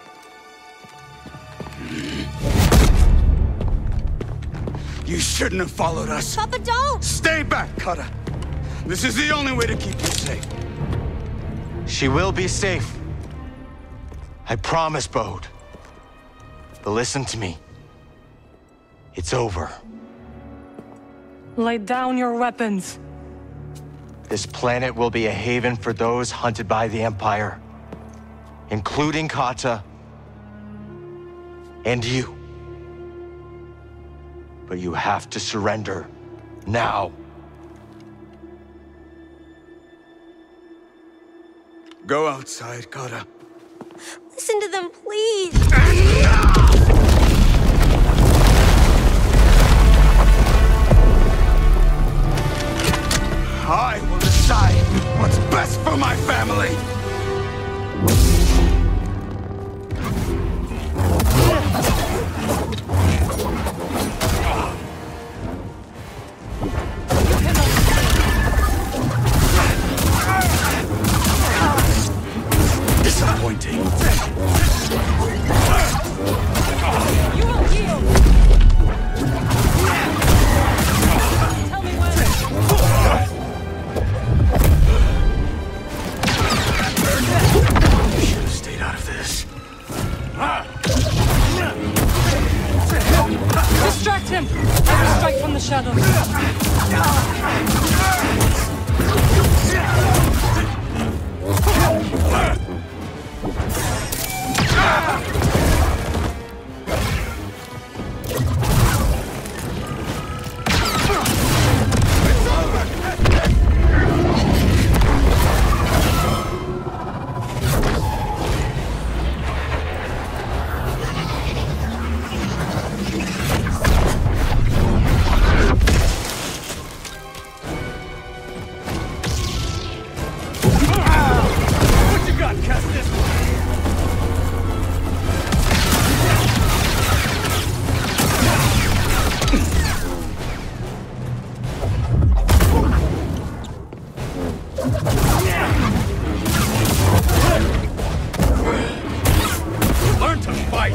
You shouldn't have followed us. Papa, don't! Stay back, Kata. This is the only way to keep you safe. She will be safe. I promise, Bode. But listen to me. It's over. Lay down your weapons. This planet will be a haven for those hunted by the Empire, including Kata and you. But you have to surrender now. Go outside, Kata. Listen to them, please. I will decide what's best for my family. Disappointing. You will heal. Tell me when. Should have stayed out of this. Distract him. I will strike from the shadows. What you got, Kestis? Learn to fight!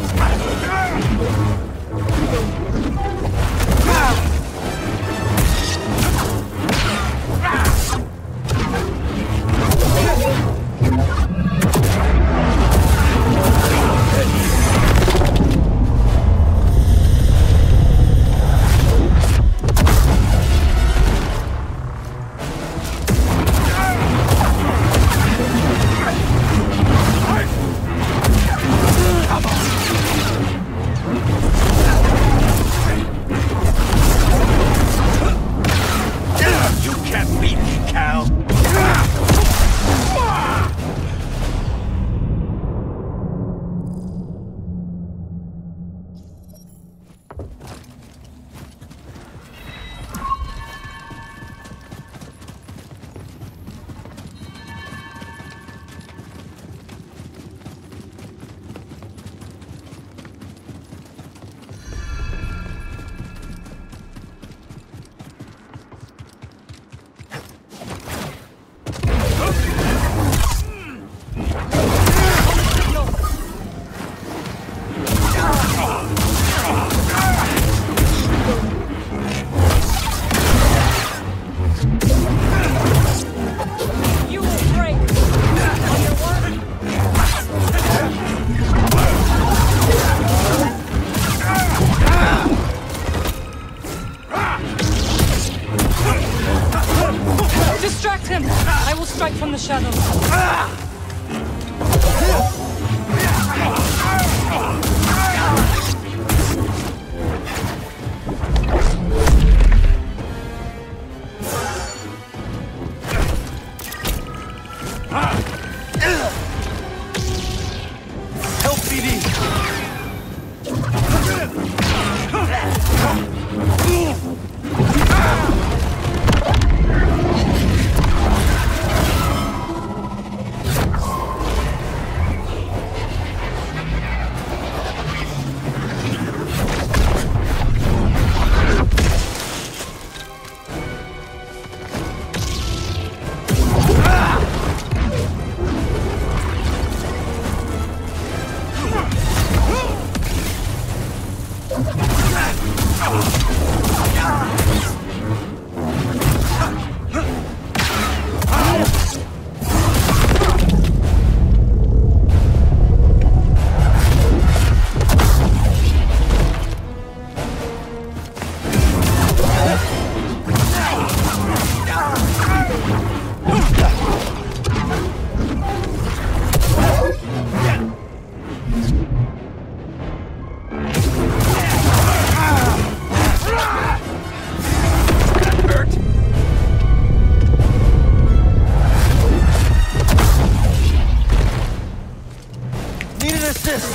You can't beat me, Cal! You will break. On your word. Distract him. I will strike from the shadows. Help BD! Need an assist!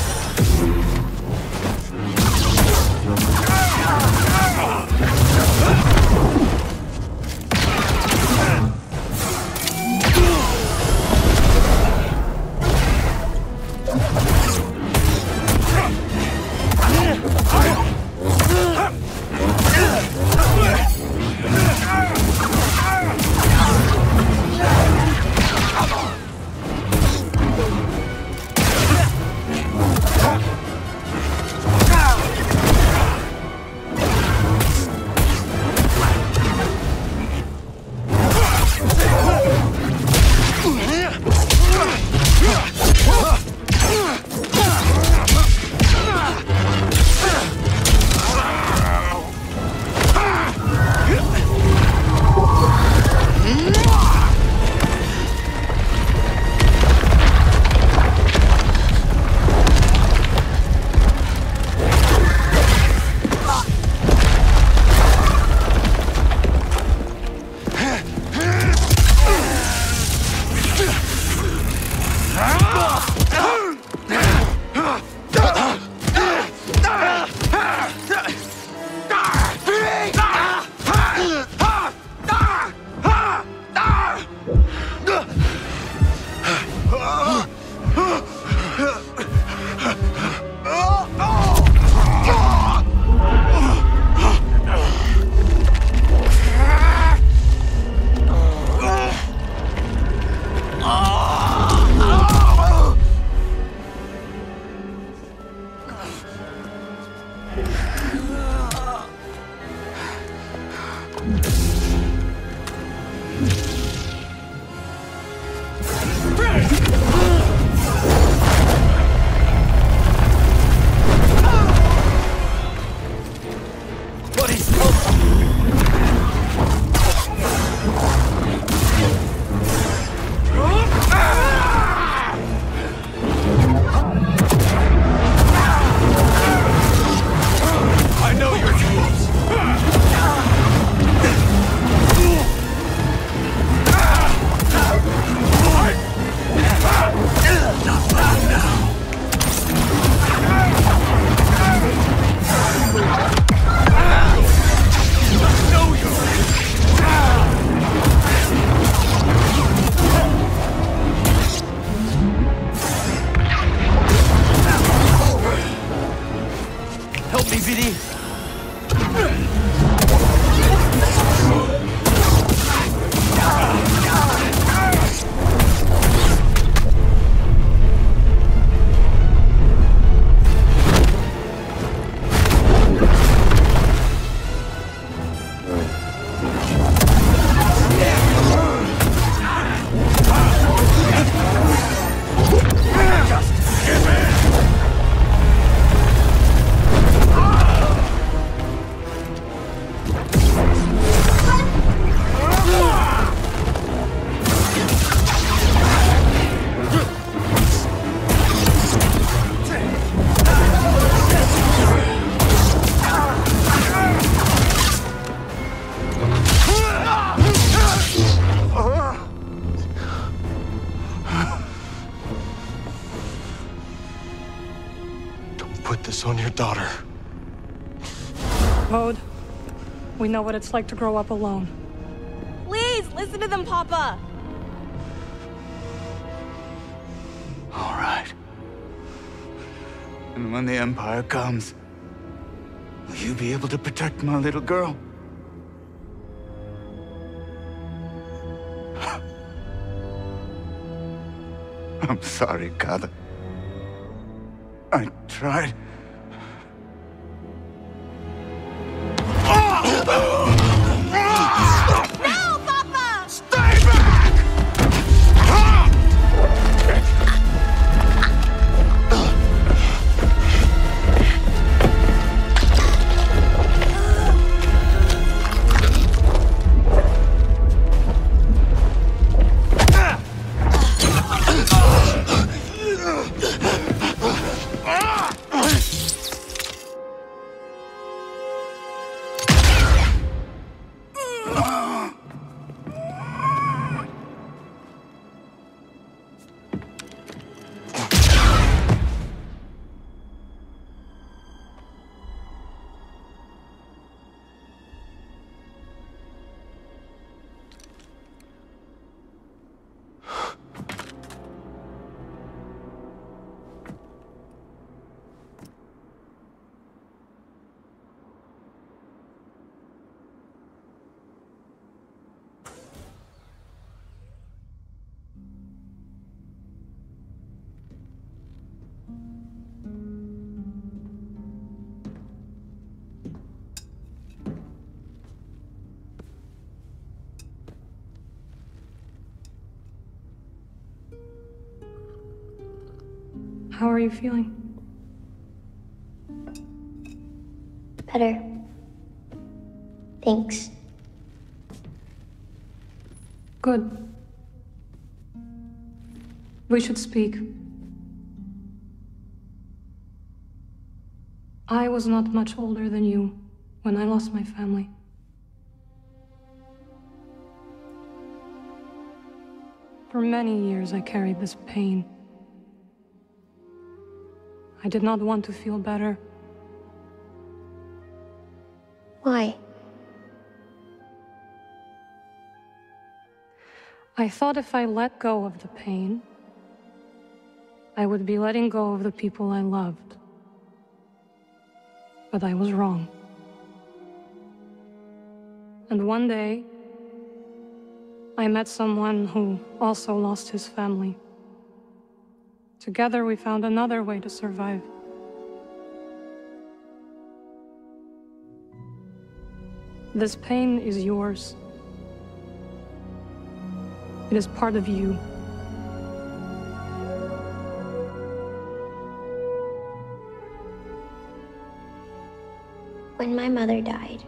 On your daughter. Bode, we know what it's like to grow up alone. Please, listen to them, Papa! All right. And when the Empire comes, will you be able to protect my little girl? I'm sorry, Kata. I tried. No, Papa! Stay back! How are you feeling? Better. Thanks. Good. We should speak. I was not much older than you when I lost my family. For many years I carried this pain. I did not want to feel better. Why? I thought if I let go of the pain, I would be letting go of the people I loved. But I was wrong. And one day, I met someone who also lost his family. Together we found another way to survive. This pain is yours. It is part of you. When my mother died,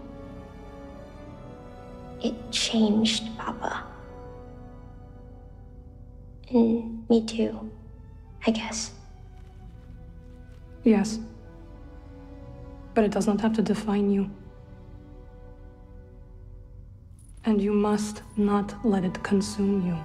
it changed Papa. And me too, I guess. Yes. But it does not have to define you. And you must not let it consume you.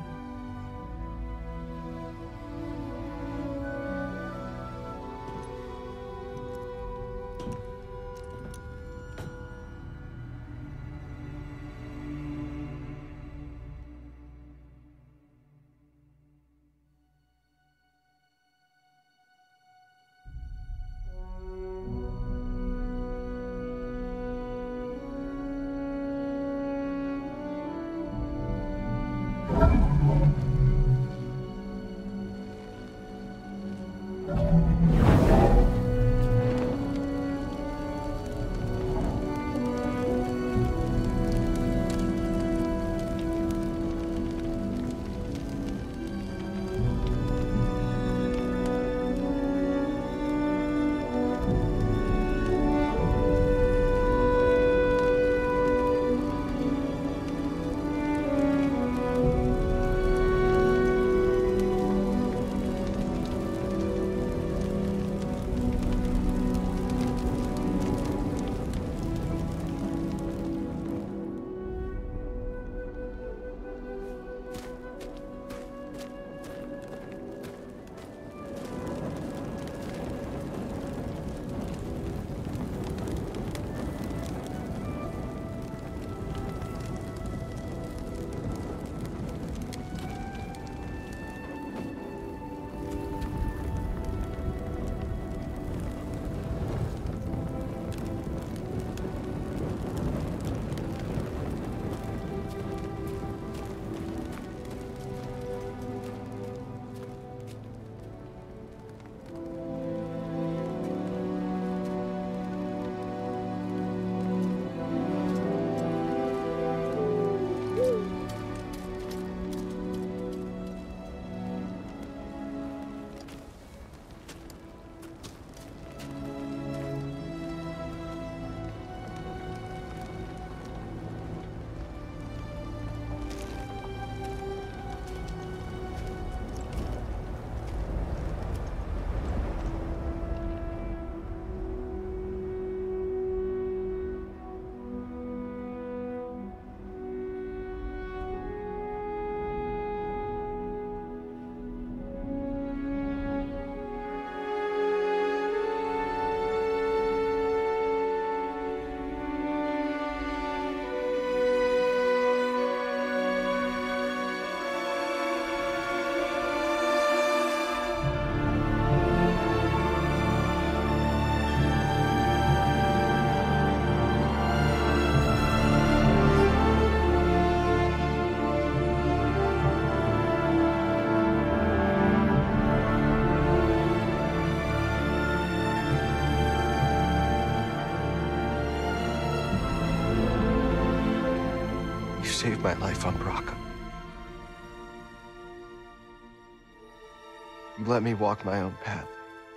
Saved my life on Bracca. You let me walk my own path.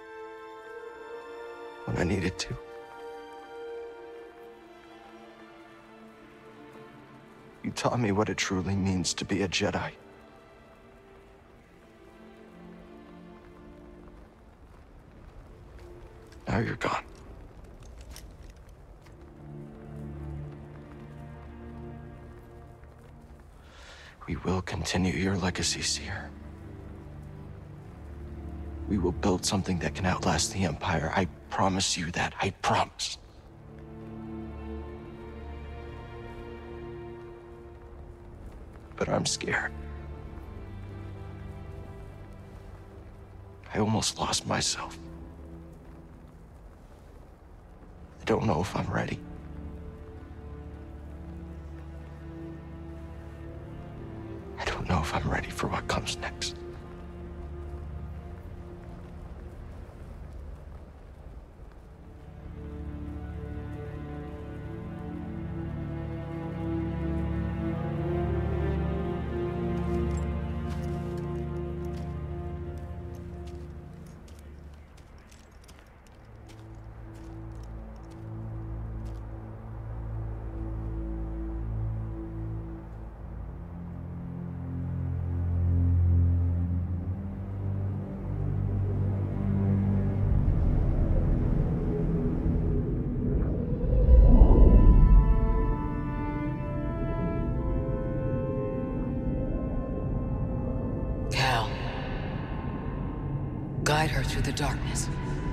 when I needed to. You taught me what it truly means to be a Jedi. Now you're gone. We will continue your legacy, Seer. We will build something that can outlast the Empire. I promise you that. I promise. But I'm scared. I almost lost myself. I don't know if I'm ready. I don't know if I'm ready for what comes next. Guide her through the darkness.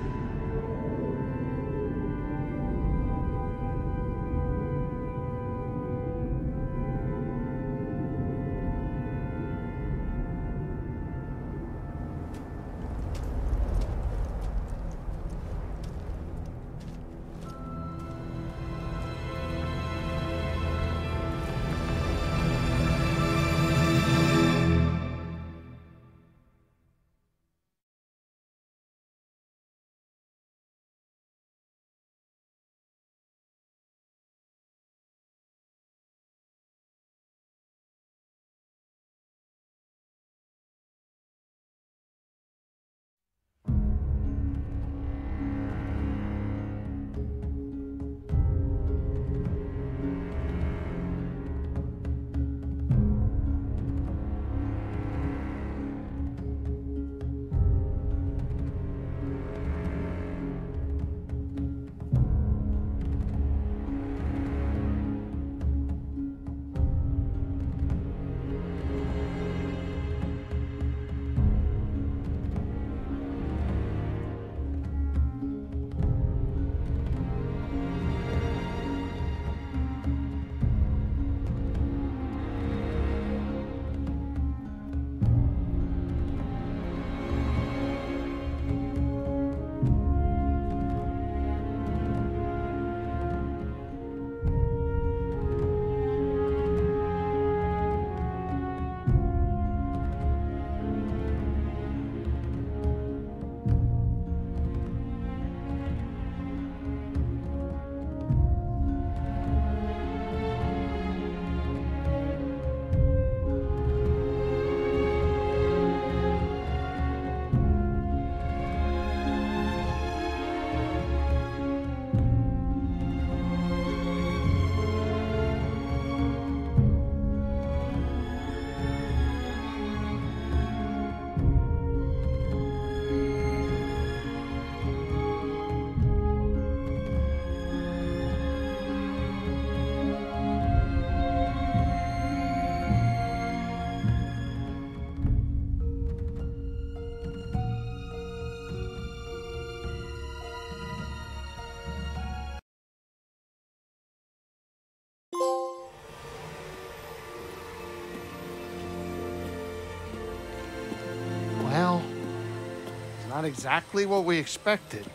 Well, it's not exactly what we expected.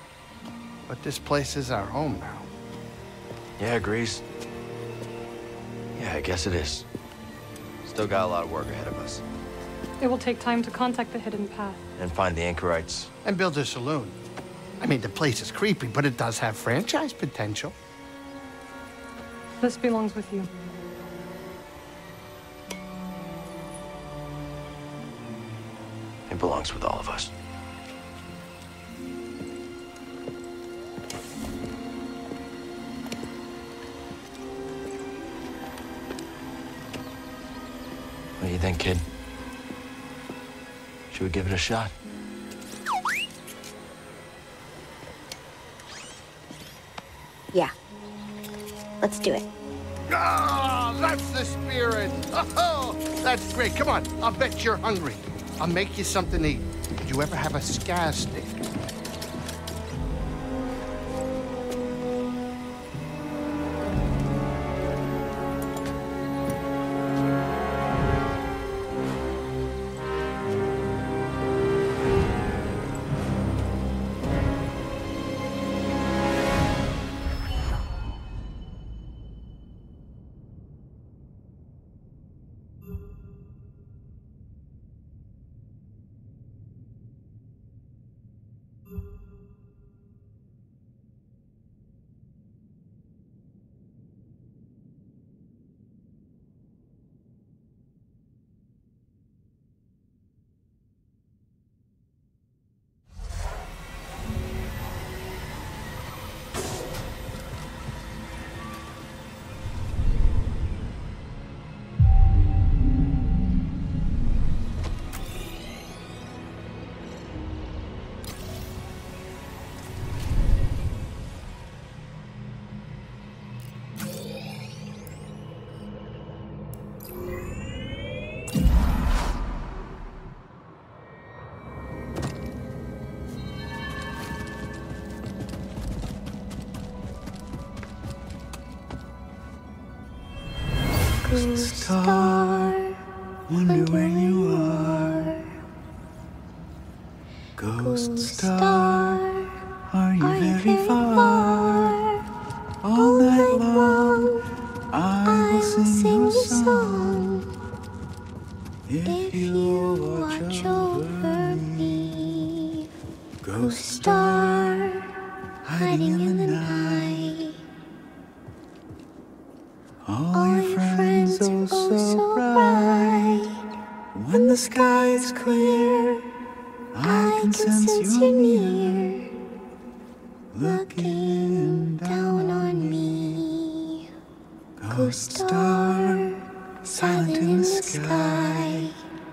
But this place is our home now. Yeah, Grease. Yeah, I guess it is. Still got a lot of work ahead of us. It will take time to contact the Hidden Path. And find the anchorites. And build a saloon. I mean, the place is creepy, but it does have franchise potential. This belongs with you. It belongs with all of us. think, kid? Should we give it a shot? Yeah. Let's do it. Ah, that's the spirit. Oh, that's great. Come on, I'll bet you're hungry. I'll make you something to eat. Did you ever have a scaz stick? Ghost star, wonder where you are. Ghost star, are you very far? All night long, I will sing your song. If you'll watch over me. Ghost star, hiding in the night. All your friends oh so bright. When the sky is clear, I can sense you're near, looking down on me. Ghost star, silent in the sky.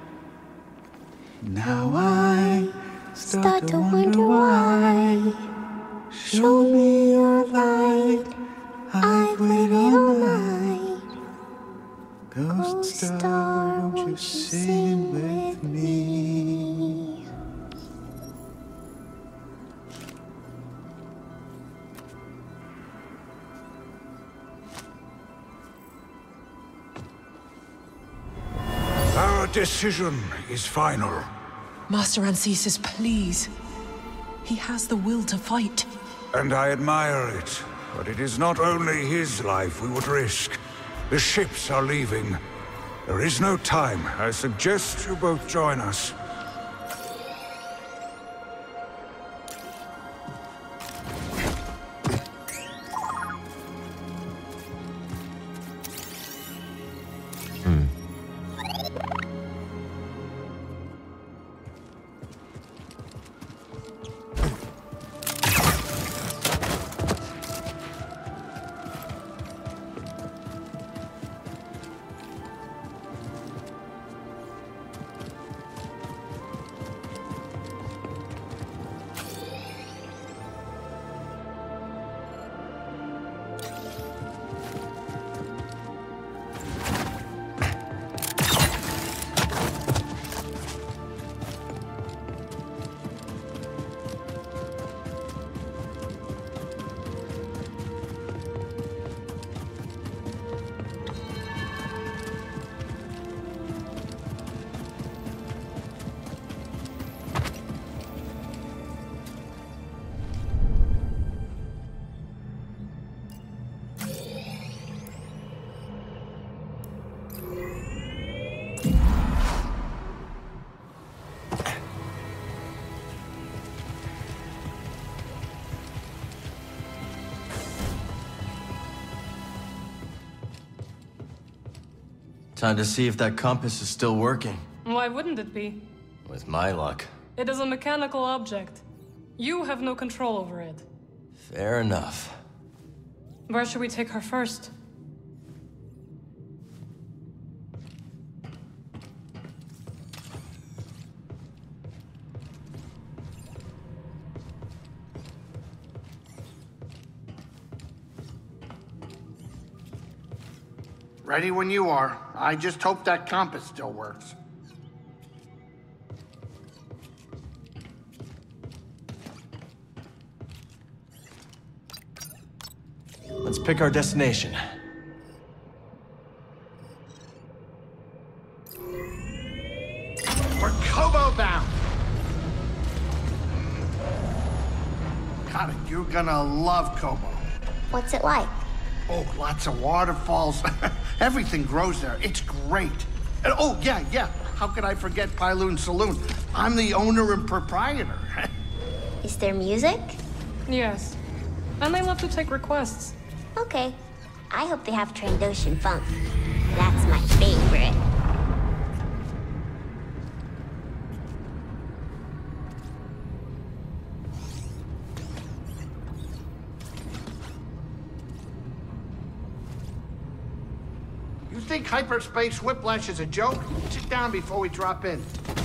Now I start to wonder why. Show me your light, I've waited all night. Ghost star, won't you sing with me? Our decision is final. Master Ancesis, please. He has the will to fight. And I admire it. But it is not only his life we would risk. The ships are leaving. There is no time. I suggest you both join us. Time to see if that compass is still working. Why wouldn't it be? With my luck. It is a mechanical object. You have no control over it. Fair enough. Where should we take her first? Ready when you are. I just hope that compass still works. Let's pick our destination. We're Koboh bound! God, you're gonna love Koboh. What's it like? Oh, lots of waterfalls. Everything grows there. It's great. And oh, yeah. How could I forget Pyloon Saloon? I'm the owner and proprietor. Is there music? Yes. And they love to take requests. Okay. I hope they have Trandoshan funk. That's my favorite. You think hyperspace whiplash is a joke? Sit down before we drop in.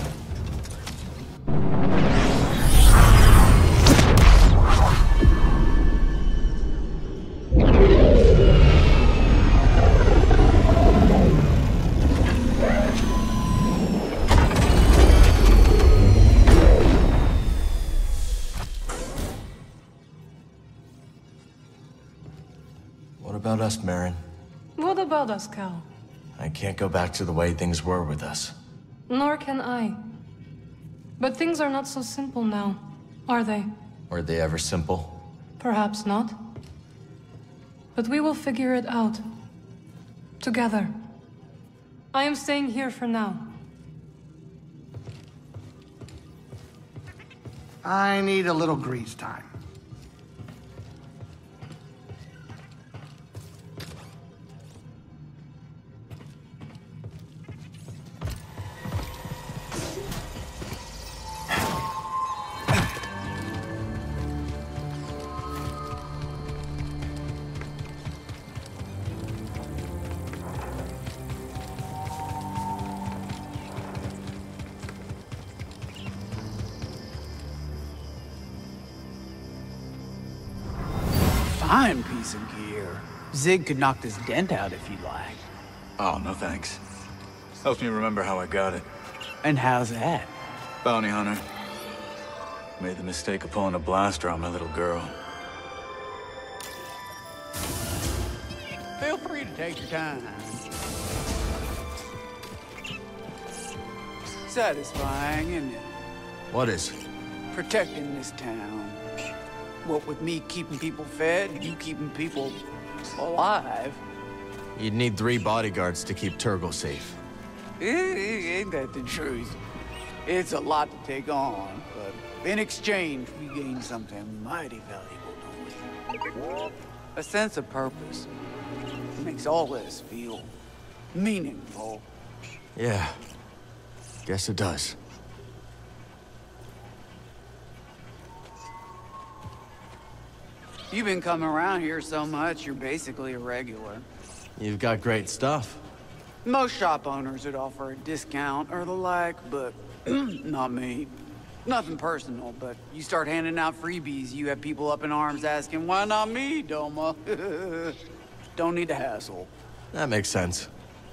What about us, Marin? What about us, Cal? I can't go back to the way things were with us. Nor can I. But things are not so simple now, are they? Were they ever simple? Perhaps not. But we will figure it out. Together. I am staying here for now. I need a little grease time. Fine piece of gear. Zig could knock this dent out if you like. Oh, no thanks. Helps me remember how I got it. And how's that? Bounty hunter. Made the mistake of pulling a blaster on my little girl. Feel free to take your time. Satisfying, isn't it? What is? Protecting this town. What with me keeping people fed, you keeping people alive. You'd need 3 bodyguards to keep Turgle safe. Ain't that the truth? It's a lot to take on, but in exchange, we gain something mighty valuable, don't we? A sense of purpose. It makes all this feel meaningful. Yeah. Guess it does. You've been coming around here so much, you're basically a regular. You've got great stuff. Most shop owners would offer a discount or the like, but not me. Nothing personal, but you start handing out freebies, you have people up in arms asking, why not me, Doma? Don't need the hassle. That makes sense.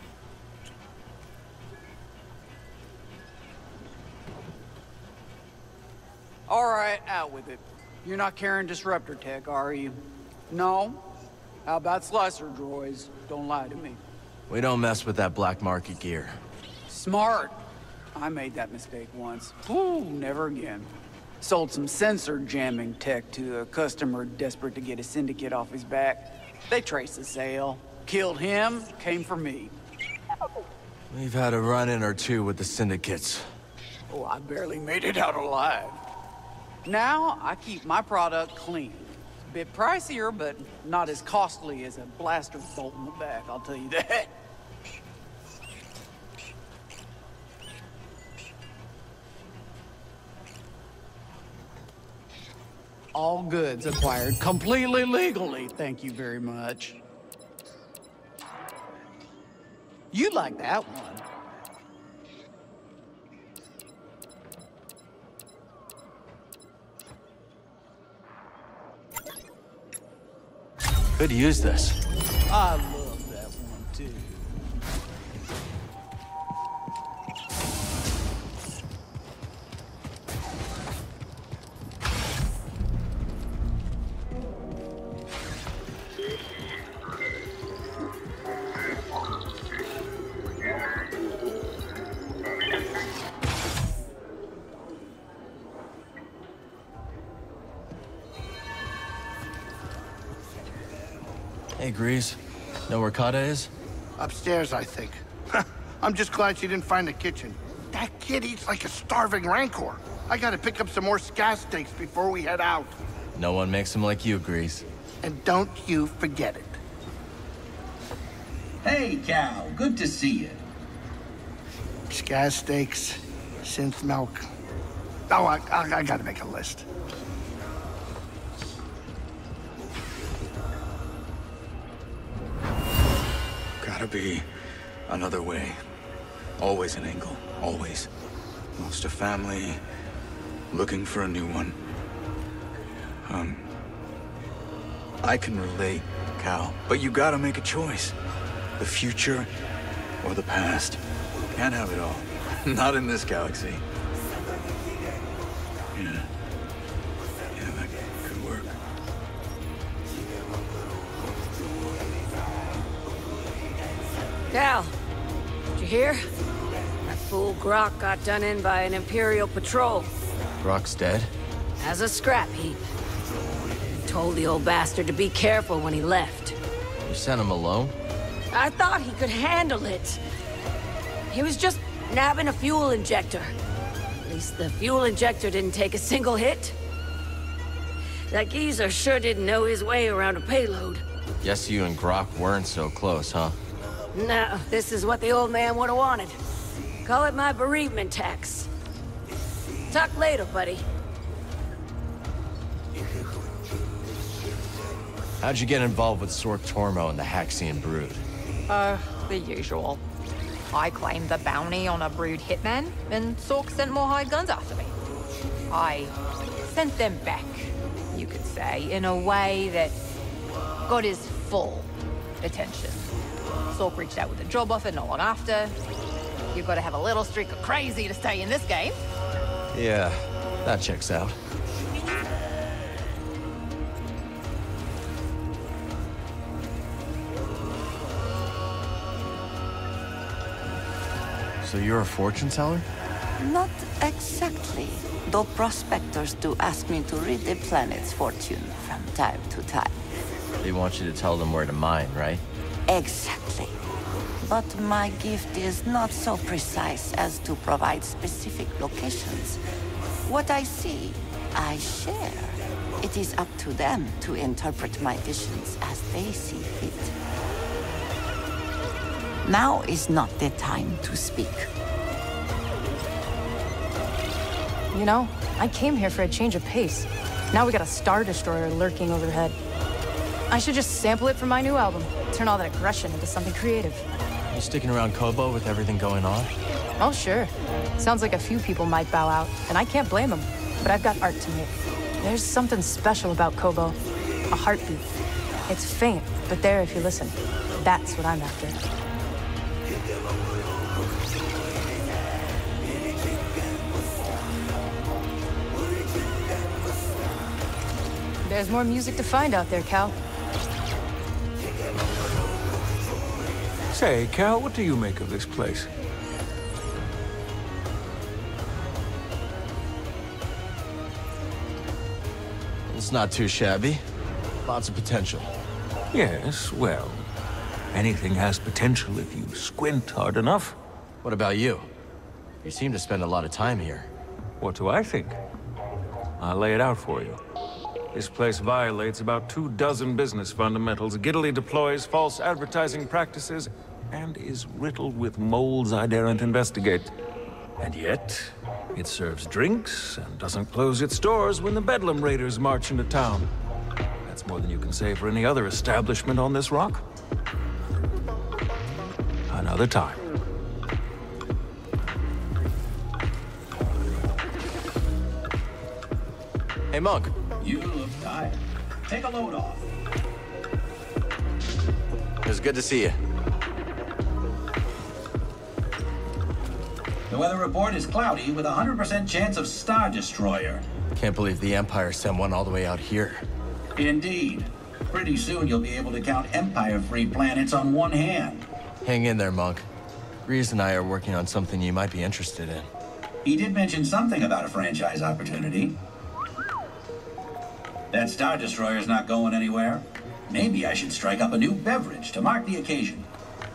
All right, out with it. You're not carrying disruptor tech, are you? No? How about slicer droids? Don't lie to me. We don't mess with that black market gear. Smart. I made that mistake once. Ooh, never again. Sold some sensor jamming tech to a customer desperate to get a syndicate off his back. They traced the sale. Killed him, came for me. We've had a run-in or two with the syndicates. Oh, I barely made it out alive. Now, I keep my product clean. It's a bit pricier, but not as costly as a blaster bolt in the back, I'll tell you that. All goods acquired completely legally, thank you very much. You like that one. Could use this. I love that one, too. Hey, Grease. Know where Kata is? Upstairs, I think. I'm just glad she didn't find the kitchen. That kid eats like a starving rancor. I gotta pick up some more scat steaks before we head out. No one makes them like you, Grease. And don't you forget it. Hey, Cal. Good to see you. Scat steaks, synth milk. Oh, I gotta make a list. Gotta be another way. Always an angle. Always. Lost a family. Looking for a new one. I can relate, Cal. But you gotta make a choice. The future or the past. Can't have it all. Not in this galaxy. Yeah, that could work. Cal, did you hear? That fool Grok got done in by an Imperial patrol. Grok's dead? As a scrap heap. Told the old bastard to be careful when he left. You sent him alone? I thought he could handle it. He was just nabbing a fuel injector. At least the fuel injector didn't take a single hit. That geezer sure didn't know his way around a payload. Guess you and Grok weren't so close, huh? No, this is what the old man would have wanted. Call it my bereavement tax. Talk later, buddy. How'd you get involved with Sork Tormo and the Haxion Brood? The usual. I claimed the bounty on a Brood hitman, and Sork sent more hired guns after me. I sent them back, you could say, in a way that got his full attention. Sork reached out with a job offer not long after. You've got to have a little streak of crazy to stay in this game. Yeah, that checks out. So you're a fortune teller? Not exactly. Though prospectors do ask me to read the planet's fortune from time to time. They want you to tell them where to mine, right? Exactly. But my gift is not so precise as to provide specific locations. What I see, I share. It is up to them to interpret my visions as they see fit. Now is not the time to speak. You know, I came here for a change of pace. Now we got a Star Destroyer lurking overhead. I should just sample it for my new album. Turn all that aggression into something creative. You sticking around Koboh with everything going on? Oh, sure. Sounds like a few people might bow out, and I can't blame them. But I've got art to make. There's something special about Koboh. A heartbeat. It's faint, but there if you listen. That's what I'm after. There's more music to find out there, Cal. Say, Cal, what do you make of this place? It's not too shabby. Lots of potential. Yes, well, anything has potential if you squint hard enough. What about you? You seem to spend a lot of time here. What do I think? I'll lay it out for you. This place violates about 24 business fundamentals, giddily deploys false advertising practices, and is riddled with moles I daren't investigate. And yet, it serves drinks and doesn't close its doors when the Bedlam Raiders march into town. That's more than you can say for any other establishment on this rock. Another time. Hey, Monk. You look tired. Take a load off. It was good to see you. The weather report is cloudy with a 100% chance of Star Destroyer. Can't believe the Empire sent one all the way out here. Indeed. Pretty soon you'll be able to count Empire-free planets on one hand. Hang in there, Monk. Grease and I are working on something you might be interested in. He did mention something about a franchise opportunity. That Star Destroyer's not going anywhere. Maybe I should strike up a new beverage to mark the occasion.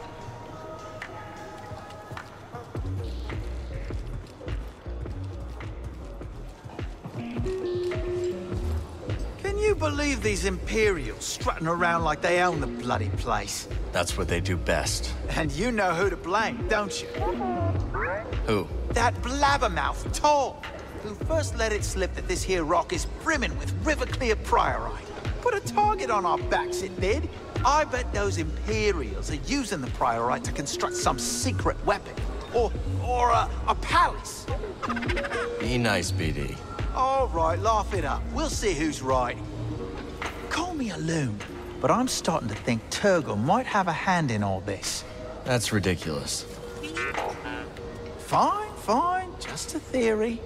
Can you believe these Imperials strutting around like they own the bloody place? That's what they do best. And you know who to blame, don't you? Who? That blabbermouth Torg, who first let it slip that this here rock is brimming with Riverclear Priorite. Put a target on our backs, it did. I bet those Imperials are using the Priorite to construct some secret weapon. Or a palace. Be nice, BD. All right, laugh it up. We'll see who's right. Call me a loon, but I'm starting to think Turgle might have a hand in all this. That's ridiculous. Fine, fine. Just a theory.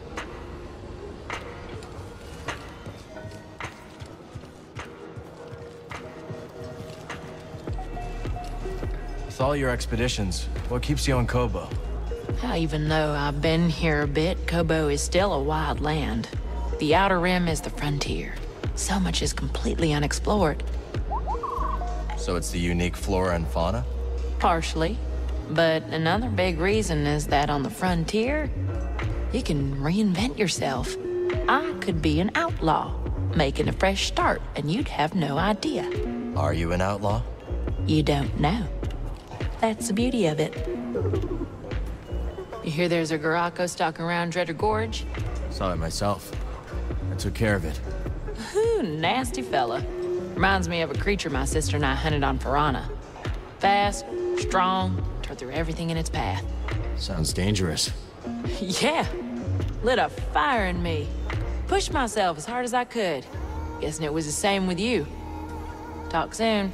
With all your expeditions, what keeps you on Koboh? Even though I've been here a bit, Koboh is still a wild land. The Outer Rim is the frontier. So much is completely unexplored. So it's the unique flora and fauna? Partially. But another big reason is that on the frontier, you can reinvent yourself. I could be an outlaw, making a fresh start, and you'd have no idea. Are you an outlaw? You don't know. That's the beauty of it. You hear there's a Garako stalking around Dreader Gorge? Saw it myself. I took care of it. Ooh, nasty fella. Reminds me of a creature my sister and I hunted on Piranha. Fast, strong, tore through everything in its path. Sounds dangerous. Yeah. Lit a fire in me. Pushed myself as hard as I could. Guessing it was the same with you. Talk soon.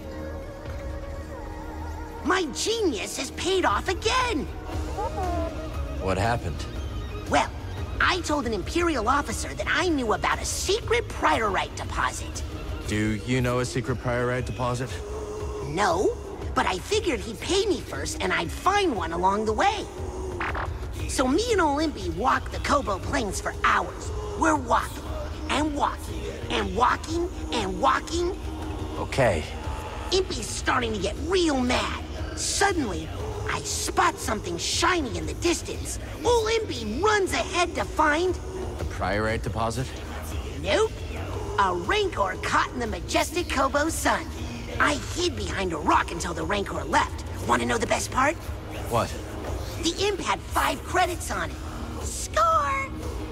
My genius has paid off again! What happened? Well, I told an Imperial officer that I knew about a secret Priorite deposit. Do you know a secret Priorite deposit? No, but I figured he'd pay me first and I'd find one along the way. So me and Olympi walked the Koboh Plains for hours. We're walking, and walking, and walking, and walking. Okay. Impy's starting to get real mad. Suddenly, I spot something shiny in the distance. Olympi runs ahead to find... The Priorite deposit? Nope. A Rancor caught in the majestic Koboh sun. I hid behind a rock until the Rancor left. Want to know the best part? What? The imp had 5 credits on it. Score!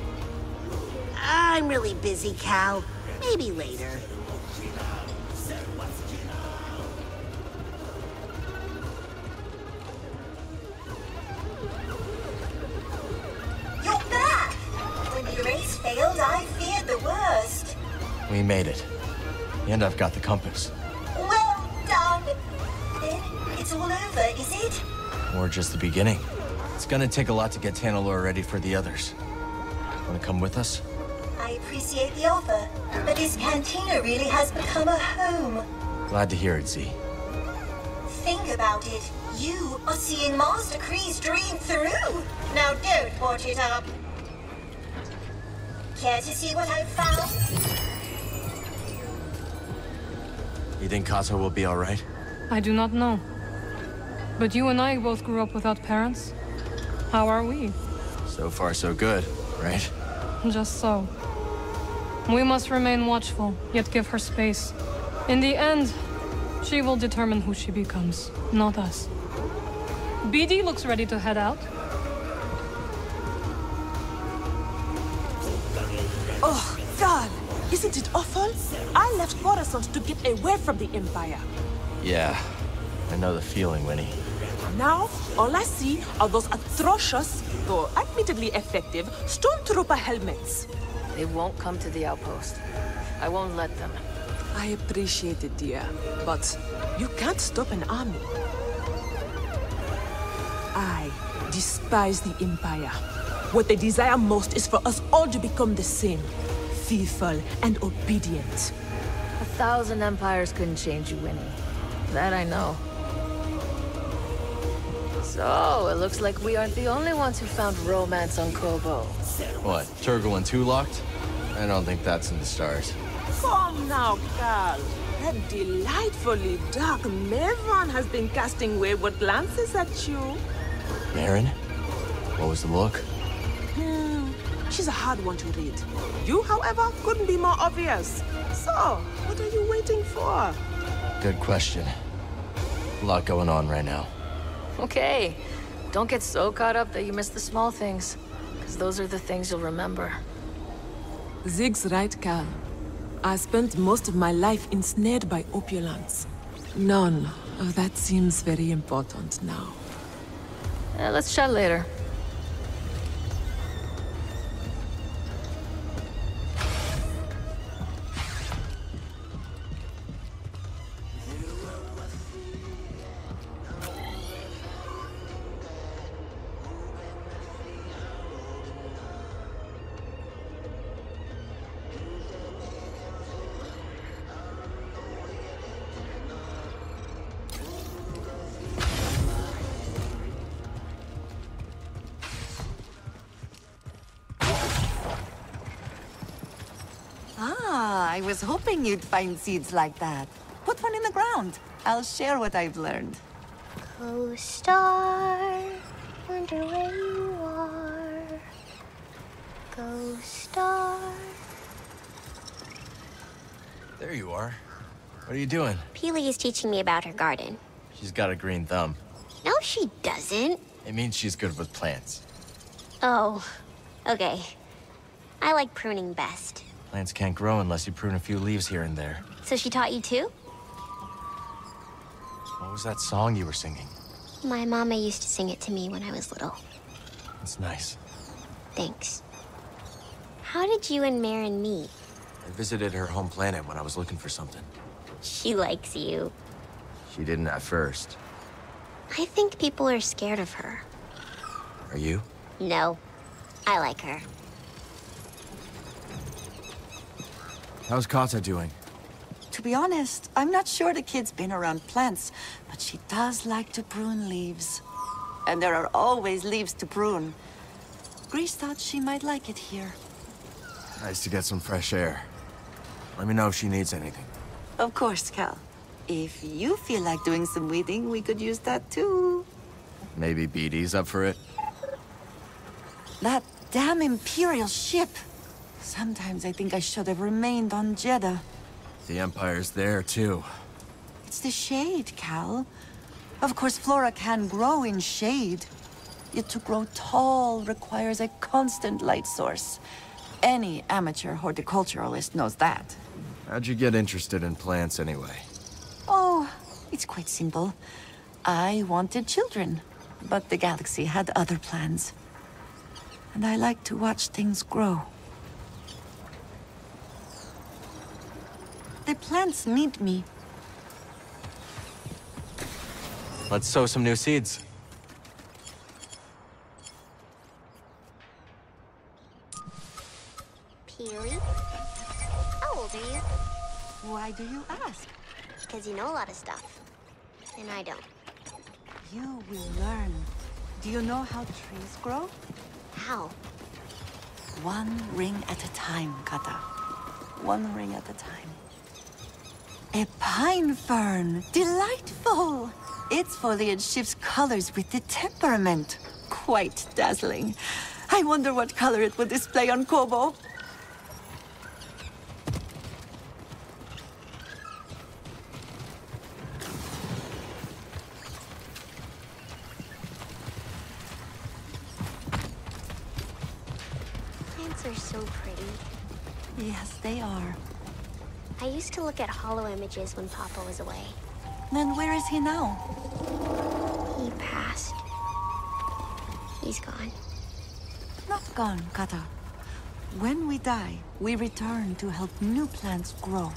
I'm really busy, Cal. Maybe later. You're back! When the race failed, I feared the worst. We made it. And I've got the compass. Well done! Then it's all over, is it? Or just the beginning. It's gonna take a lot to get Tanalorr ready for the others. Wanna come with us? I appreciate the offer, but this cantina really has become a home. Glad to hear it, Z. Think about it. You are seeing Master Kree's dream through. Now don't watch it up. Care to see what I've found? You think Kato will be alright? I do not know. But you and I both grew up without parents. How are we? So far, so good, right? Just so. We must remain watchful, yet give her space. In the end, she will determine who she becomes, not us. BD looks ready to head out. Oh, God! Isn't it awful? I left Coruscant to get away from the Empire. Yeah, I know the feeling, Winnie. Now, all I see are those atrocious, though admittedly effective, Stormtrooper helmets. They won't come to the outpost. I won't let them. I appreciate it, dear, but you can't stop an army. I despise the Empire. What they desire most is for us all to become the same. Fearful and obedient. 1,000 empires couldn't change you, Winnie. That I know. So, it looks like we aren't the only ones who found romance on Koboh. What, Turgle and Two locked? I don't think that's in the stars. Come now, Cal. That delightfully dark Maven has been casting wayward glances at you. Marin? What was the look? She's a hard one to read. You, however, couldn't be more obvious. So, what are you waiting for? Good question. A lot going on right now. Okay. Don't get so caught up that you miss the small things. Because those are the things you'll remember. Zig's right, Cal. I spent most of my life ensnared by opulence. None of that seems very important now. Let's chat later. I was hoping you'd find seeds like that. Put one in the ground. I'll share what I've learned. Co-star, wonder where you are. Co-star. There you are. What are you doing? Peely is teaching me about her garden. She's got a green thumb. No, she doesn't. It means she's good with plants. Oh, okay. I like pruning best. Plants can't grow unless you prune a few leaves here and there. So she taught you too? What was that song you were singing? My mama used to sing it to me when I was little. It's nice. Thanks. How did you and Marin meet? I visited her home planet when I was looking for something. She likes you. She didn't at first. I think people are scared of her. Are you? No. I like her. How's Kata doing? To be honest, I'm not sure the kid's been around plants, but she does like to prune leaves. And there are always leaves to prune. Grease thought she might like it here. Nice to get some fresh air. Let me know if she needs anything. Of course, Cal. If you feel like doing some weeding, we could use that too. Maybe BD's up for it? That damn Imperial ship! Sometimes I think I should have remained on Jeddah. The Empire's there, too. It's the shade, Cal. Of course, flora can grow in shade. Yet to grow tall requires a constant light source. Any amateur horticulturalist knows that. How'd you get interested in plants, anyway? Oh, it's quite simple. I wanted children, but the galaxy had other plans. And I like to watch things grow. The plants need me. Let's sow some new seeds. Peely? How old are you? Why do you ask? Because you know a lot of stuff. And I don't. You will learn. Do you know how trees grow? How? One ring at a time, Kata. One ring at a time. A pine fern! Delightful! Its foliage shifts colors with the temperament. Quite dazzling. I wonder what color it will display on Koboh. Plants are so pretty. Yes, they are. I used to look at hollow images when Papa was away. Then where is he now? He passed. He's gone. Not gone, Kata. When we die, we return to help new plants grow.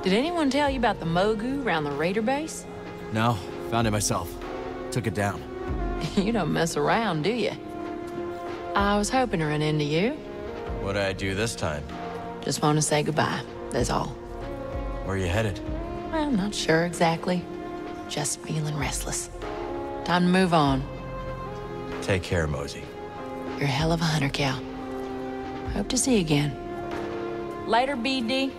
Did anyone tell you about the Mogu around the Raider base? No, found it myself. Took it down. You don't mess around, do you? I was hoping to run into you. What'd I do this time? Just want to say goodbye, that's all. Where are you headed? Well, not sure exactly. Just feeling restless. Time to move on. Take care, Mosey. You're a hell of a hunter, Cal. Hope to see you again. Later, BD.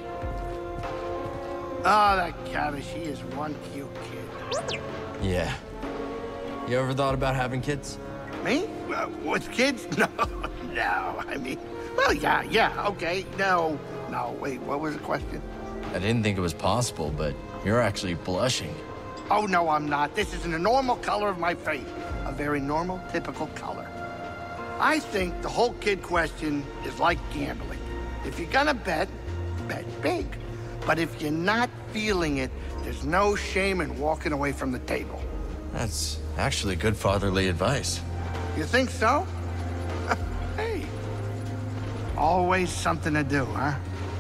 Oh, that Cali, she is one cute kid. Yeah. You ever thought about having kids? Me? With kids? No, no. I mean, well, yeah, okay. No, wait, what was the question? I didn't think it was possible, but you're actually blushing. Oh, no, I'm not. This isn't a normal color of my face. A very normal, typical color. I think the whole kid question is like gambling. If you're gonna bet big. But if you're not feeling it, there's no shame in walking away from the table. That's actually good fatherly advice. You think so? Hey, always something to do, huh?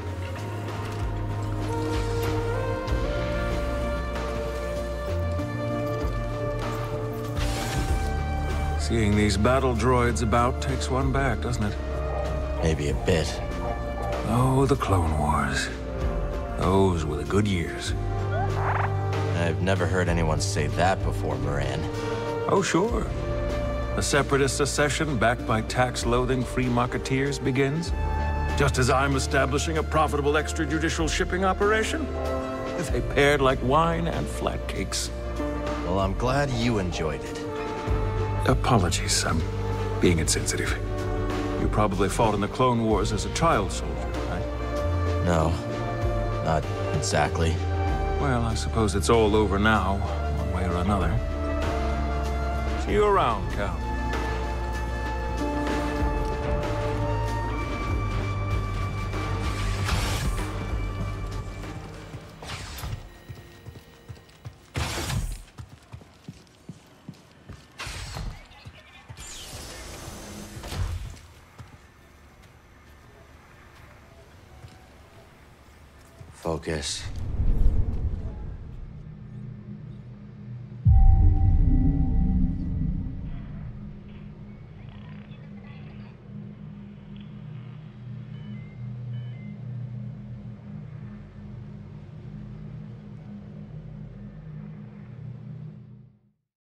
Seeing these battle droids about takes one back, doesn't it? Maybe a bit. Oh, the Clone Wars. Those were the good years. I've never heard anyone say that before, Moran. Oh, sure. The Separatist secession backed by tax-loathing free marketeers begins. Just as I'm establishing a profitable extrajudicial shipping operation. They paired like wine and flatcakes. Well, I'm glad you enjoyed it. Apologies, I'm being insensitive. You probably fought in the Clone Wars as a child soldier, right? No, not exactly. Well, I suppose it's all over now, one way or another. See you around, Cal. Focus.